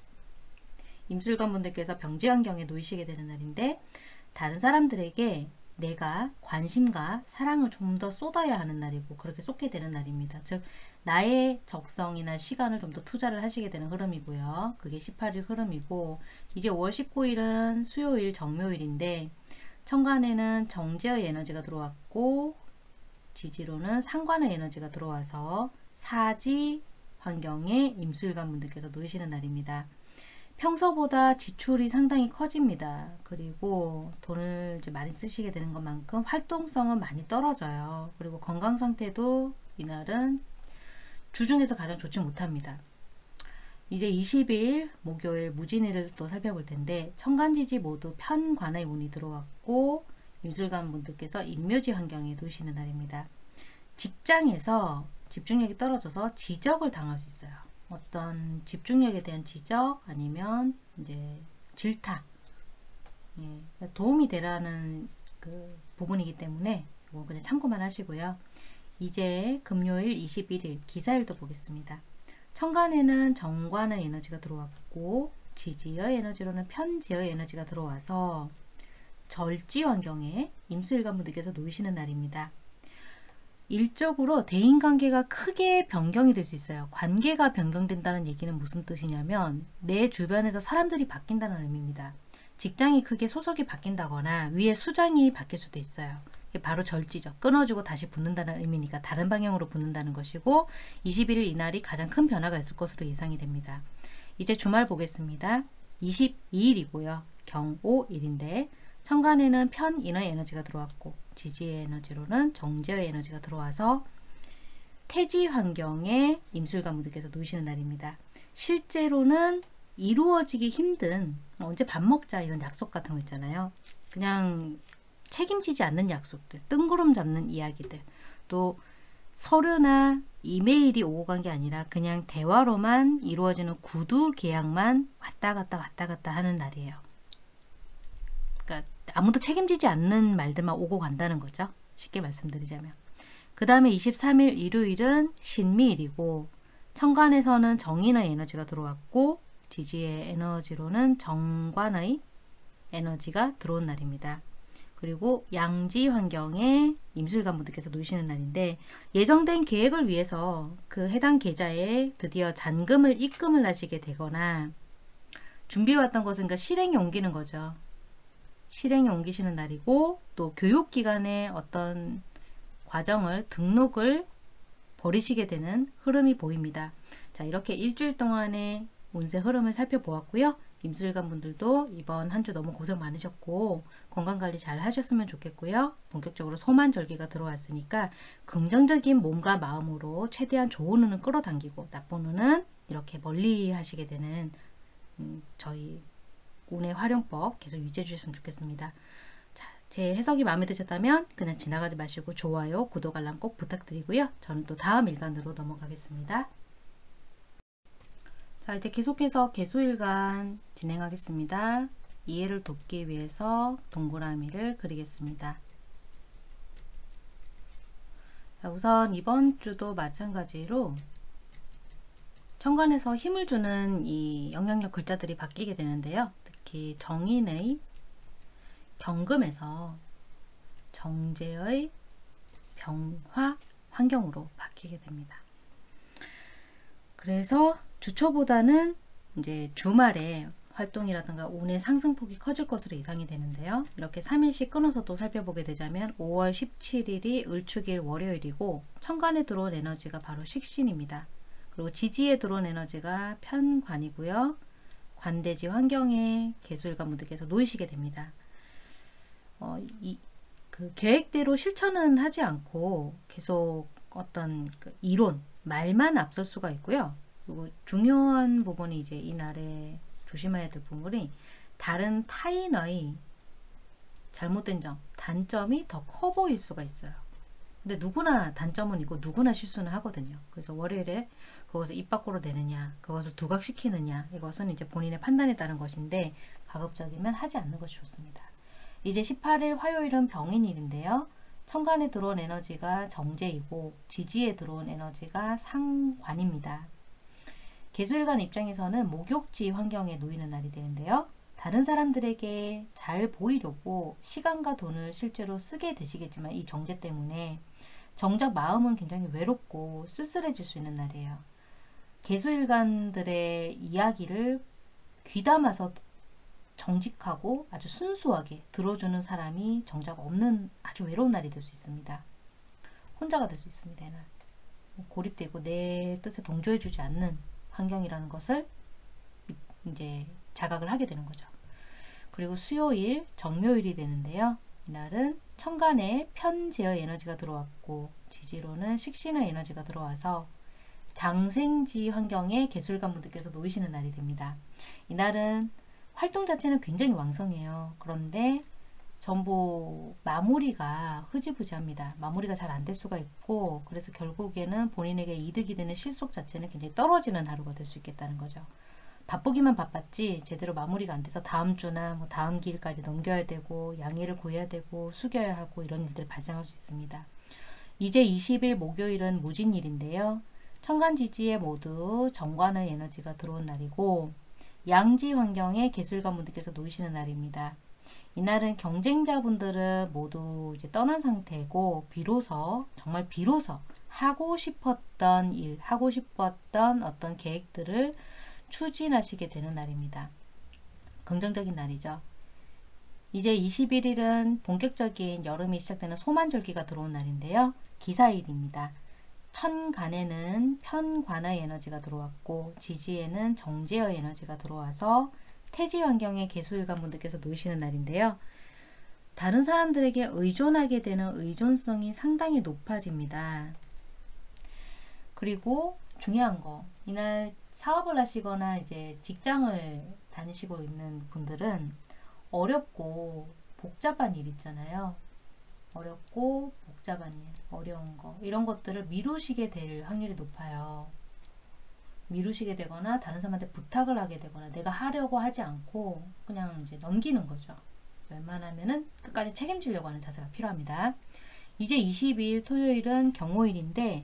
임술관 분들께서 병지 환경에 놓이시게 되는 날인데, 다른 사람들에게 내가 관심과 사랑을 좀 더 쏟아야 하는 날이고 그렇게 쏟게 되는 날입니다. 즉 나의 적성이나 시간을 좀 더 투자를 하시게 되는 흐름이고요. 그게 십팔 일 흐름이고, 이제 오월 십구 일은 수요일 정묘일인데 천간에는 정제의 에너지가 들어왔고 지지로는 상관의 에너지가 들어와서 사지 환경에 임수일간 분들께서 놓이시는 날입니다. 평소보다 지출이 상당히 커집니다. 그리고 돈을 이제 많이 쓰시게 되는 것만큼 활동성은 많이 떨어져요. 그리고 건강 상태도 이날은 주중에서 가장 좋지 못합니다. 이제 이십 일 목요일 무진일을 또 살펴볼 텐데, 천간지지 모두 편관의 운이 들어왔고 임술관 분들께서 임묘지 환경에 놓이시는 날입니다. 직장에서 집중력이 떨어져서 지적을 당할 수 있어요. 어떤 집중력에 대한 지적 아니면 이제 질타, 예, 도움이 되라는 그 부분이기 때문에 이거 그냥 참고만 하시고요. 이제 금요일 이십일 일 기사일도 보겠습니다. 천간에는 정관의 에너지가 들어왔고 지지의 에너지로는 편지의 에너지가 들어와서 절지 환경에 임수일간 분들께서 놓이시는 날입니다. 일적으로 대인관계가 크게 변경이 될 수 있어요. 관계가 변경된다는 얘기는 무슨 뜻이냐면 내 주변에서 사람들이 바뀐다는 의미입니다. 직장이 크게 소속이 바뀐다거나 위에 수장이 바뀔 수도 있어요. 이게 바로 절지죠. 끊어지고 다시 붙는다는 의미니까 다른 방향으로 붙는다는 것이고, 이십일 일 이날이 가장 큰 변화가 있을 것으로 예상이 됩니다. 이제 주말 보겠습니다. 이십이 일이고요. 경오일인데 천간에는 편인의 에너지가 들어왔고 지지의 에너지로는 정제의 에너지가 들어와서 태지 환경에 임술관 분들께서 놓이시는 날입니다. 실제로는 이루어지기 힘든, 언제 밥 먹자 이런 약속 같은 거 있잖아요. 그냥 책임지지 않는 약속들, 뜬구름 잡는 이야기들, 또 서류나 이메일이 오고 간 게 아니라 그냥 대화로만 이루어지는 구두 계약만 왔다 갔다 왔다 갔다 하는 날이에요. 그러니까 아무도 책임지지 않는 말들만 오고 간다는 거죠. 쉽게 말씀드리자면. 그 다음에 이십삼 일 일요일은 신미일이고 천간에서는 정인의 에너지가 들어왔고 지지의 에너지로는 정관의 에너지가 들어온 날입니다. 그리고 양지 환경에 임술관 분들께서 놓이시는 날인데, 예정된 계획을 위해서 그 해당 계좌에 드디어 잔금을 입금을 하시게 되거나 준비해왔던 것은 그러니까 실행에 옮기는 거죠. 실행에 옮기시는 날이고, 또 교육기관의 어떤 과정을 등록을 버리시게 되는 흐름이 보입니다. 자, 이렇게 일주일 동안의 운세 흐름을 살펴보았고요. 임술관 분들도 이번 한 주 너무 고생 많으셨고 건강관리 잘 하셨으면 좋겠고요. 본격적으로 소만절기가 들어왔으니까 긍정적인 몸과 마음으로 최대한 좋은 운은 끌어당기고 나쁜 운은 이렇게 멀리 하시게 되는 음, 저희 운의 활용법 계속 유지해 주셨으면 좋겠습니다. 자, 제 해석이 마음에 드셨다면 그냥 지나가지 마시고 좋아요, 구독, 알람 꼭 부탁드리고요. 저는 또 다음 일간으로 넘어가겠습니다. 자, 이제 계속해서 개수일간 진행하겠습니다. 이해를 돕기 위해서 동그라미를 그리겠습니다. 자, 우선 이번 주도 마찬가지로 천간에서 힘을 주는 이 영향력 글자들이 바뀌게 되는데요. 특히 정인의 경금에서 정제의 병화 환경으로 바뀌게 됩니다. 그래서 주초보다는 이제 주말에 활동이라든가 운의 상승폭이 커질 것으로 예상이 되는데요. 이렇게 삼 일씩 끊어서 또 살펴보게 되자면 오월 십칠일이 을축일 월요일이고 천간에 들어온 에너지가 바로 식신입니다. 그리고 지지에 들어온 에너지가 편관이고요. 관대지 환경에 개수일관 분들께서 놓이시게 됩니다. 어, 이, 그 계획대로 실천은 하지 않고 계속 어떤 그 이론, 말만 앞설 수가 있고요. 그리고 중요한 부분이 이제 이날에 조심해야 될 부분이 다른 타인의 잘못된 점, 단점이 더 커 보일 수가 있어요. 근데 누구나 단점은 있고 누구나 실수는 하거든요. 그래서 월요일에 그것을 입 밖으로 내느냐, 그것을 두각시키느냐, 이것은 이제 본인의 판단에 따른 것인데 가급적이면 하지 않는 것이 좋습니다. 이제 십팔일 화요일은 병인일인데요. 천간에 들어온 에너지가 정제이고 지지에 들어온 에너지가 상관입니다. 개수일관 입장에서는 목욕지 환경에 놓이는 날이 되는데요. 다른 사람들에게 잘 보이려고 시간과 돈을 실제로 쓰게 되시겠지만 이 정제 때문에 정작 마음은 굉장히 외롭고 쓸쓸해질 수 있는 날이에요. 개수일관들의 이야기를 귀담아서 정직하고 아주 순수하게 들어주는 사람이 정작 없는 아주 외로운 날이 될 수 있습니다. 혼자가 될 수 있습니다. 이날. 고립되고 내 뜻에 동조해주지 않는 환경이라는 것을 이제 자각을 하게 되는 거죠. 그리고 수요일, 정묘일이 되는데요. 이날은 천간에 편재의 에너지가 들어왔고 지지로는 식신의 에너지가 들어와서 장생지 환경에 개수일관 분들께서 놓이시는 날이 됩니다. 이날은 활동 자체는 굉장히 왕성해요. 그런데 전부 마무리가 흐지부지합니다. 마무리가 잘 안 될 수가 있고 그래서 결국에는 본인에게 이득이 되는 실속 자체는 굉장히 떨어지는 하루가 될 수 있겠다는 거죠. 바쁘기만 바빴지 제대로 마무리가 안 돼서 다음 주나 뭐 다음 기일까지 넘겨야 되고 양해를 구해야 되고 숙여야 하고 이런 일들이 발생할 수 있습니다. 이제 이십일 목요일은 무진일인데요. 천간지지에 모두 정관의 에너지가 들어온 날이고 양지 환경에 개수일관 분들께서 놓이시는 날입니다. 이날은 경쟁자분들은 모두 이제 떠난 상태고 비로소 정말 비로소 하고 싶었던 일, 하고 싶었던 어떤 계획들을 추진하시게 되는 날입니다. 긍정적인 날이죠. 이제 이십일일은 본격적인 여름이 시작되는 소만절기가 들어온 날인데요. 기사일입니다. 천간에는 편관의 에너지가 들어왔고 지지에는 정제의 에너지가 들어와서 태지 환경에 개수일관 분들께서 놓이시는 날인데요. 다른 사람들에게 의존하게 되는 의존성이 상당히 높아집니다. 그리고 중요한 거, 이날 사업을 하시거나 이제 직장을 다니시고 있는 분들은 어렵고 복잡한 일 있잖아요. 어렵고 복잡한 일, 어려운 거, 이런 것들을 미루시게 될 확률이 높아요. 미루시게 되거나 다른 사람한테 부탁을 하게 되거나 내가 하려고 하지 않고 그냥 이제 넘기는 거죠. 웬만하면은 끝까지 책임지려고 하는 자세가 필요합니다. 이제 이십이일 토요일은 경호일인데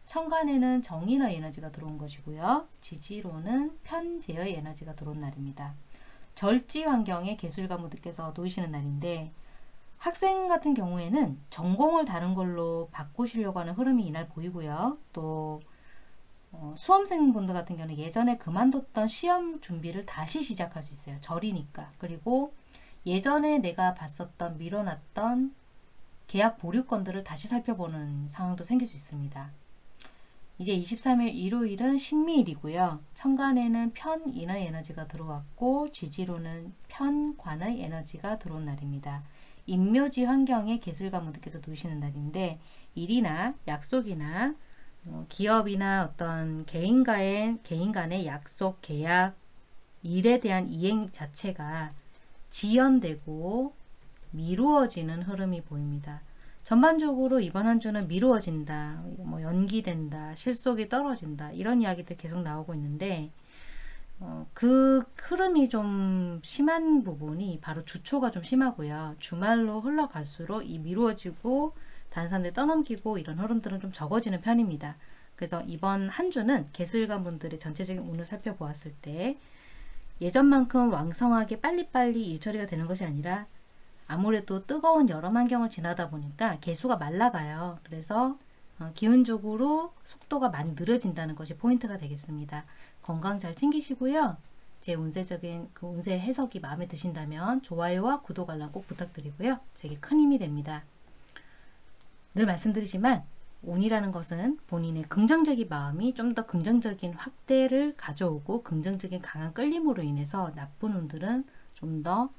천간에는 정인의 에너지가 들어온 것이고요. 지지로는 편재의 에너지가 들어온 날입니다. 절지 환경에 개술가무들께서 놓이시는 날인데, 학생 같은 경우에는 전공을 다른 걸로 바꾸시려고 하는 흐름이 이날 보이고요. 또 어, 수험생분들 같은 경우는 예전에 그만뒀던 시험 준비를 다시 시작할 수 있어요. 절이니까. 그리고 예전에 내가 봤었던 미뤄놨던 계약 보류건들을 다시 살펴보는 상황도 생길 수 있습니다. 이제 이십삼 일 일요일은 신미일이고요. 천간에는 편인의 에너지가 들어왔고 지지로는 편관의 에너지가 들어온 날입니다. 인묘지 환경에 개술가무들께서 놓이시는 날인데, 일이나 약속이나 어, 기업이나 어떤 개인과의, 개인 간의 약속, 계약, 일에 대한 이행 자체가 지연되고 미루어지는 흐름이 보입니다. 전반적으로 이번 한 주는 미루어진다, 뭐 연기된다, 실속이 떨어진다, 이런 이야기들 계속 나오고 있는데, 어, 그 흐름이 좀 심한 부분이 바로 주초가 좀 심하고요. 주말로 흘러갈수록 이 미루어지고 다른 사람들 떠넘기고 이런 흐름들은 좀 적어지는 편입니다. 그래서 이번 한 주는 개수일간 분들의 전체적인 운을 살펴보았을 때 예전만큼 왕성하게 빨리빨리 일처리가 되는 것이 아니라 아무래도 뜨거운 여름 환경을 지나다 보니까 개수가 말라가요. 그래서 어, 기운적으로 속도가 많이 느려진다는 것이 포인트가 되겠습니다. 건강 잘 챙기시고요. 제 운세적인 그 운세 해석이 마음에 드신다면 좋아요와 구독 알람 꼭 부탁드리고요. 제게 큰 힘이 됩니다. 늘 말씀드리지만 운이라는 것은 본인의 긍정적인 마음이 좀 더 긍정적인 확대를 가져오고 긍정적인 강한 끌림으로 인해서 나쁜 운들은 좀 더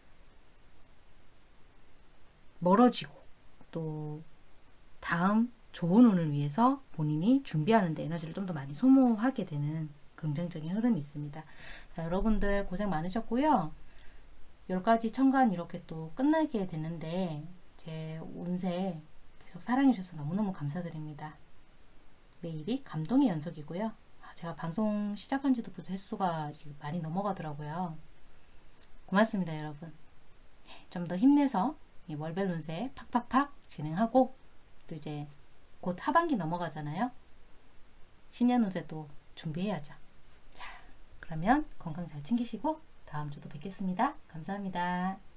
멀어지고 또 다음 좋은 운을 위해서 본인이 준비하는 데 에너지를 좀 더 많이 소모하게 되는 긍정적인 흐름이 있습니다. 자, 여러분들 고생 많으셨고요. 열 가지 천간 이렇게 또 끝나게 되는데 제 운세 계속 사랑해 주셔서 너무너무 감사드립니다. 매일이 감동의 연속이고요. 제가 방송 시작한 지도 벌써 횟수가 많이 넘어가더라고요. 고맙습니다, 여러분. 좀 더 힘내서 이 월별 운세 팍팍팍 진행하고 또 이제 곧 하반기 넘어가잖아요. 신년 운세도 준비해야죠. 자, 그러면 건강 잘 챙기시고 다음 주도 뵙겠습니다. 감사합니다.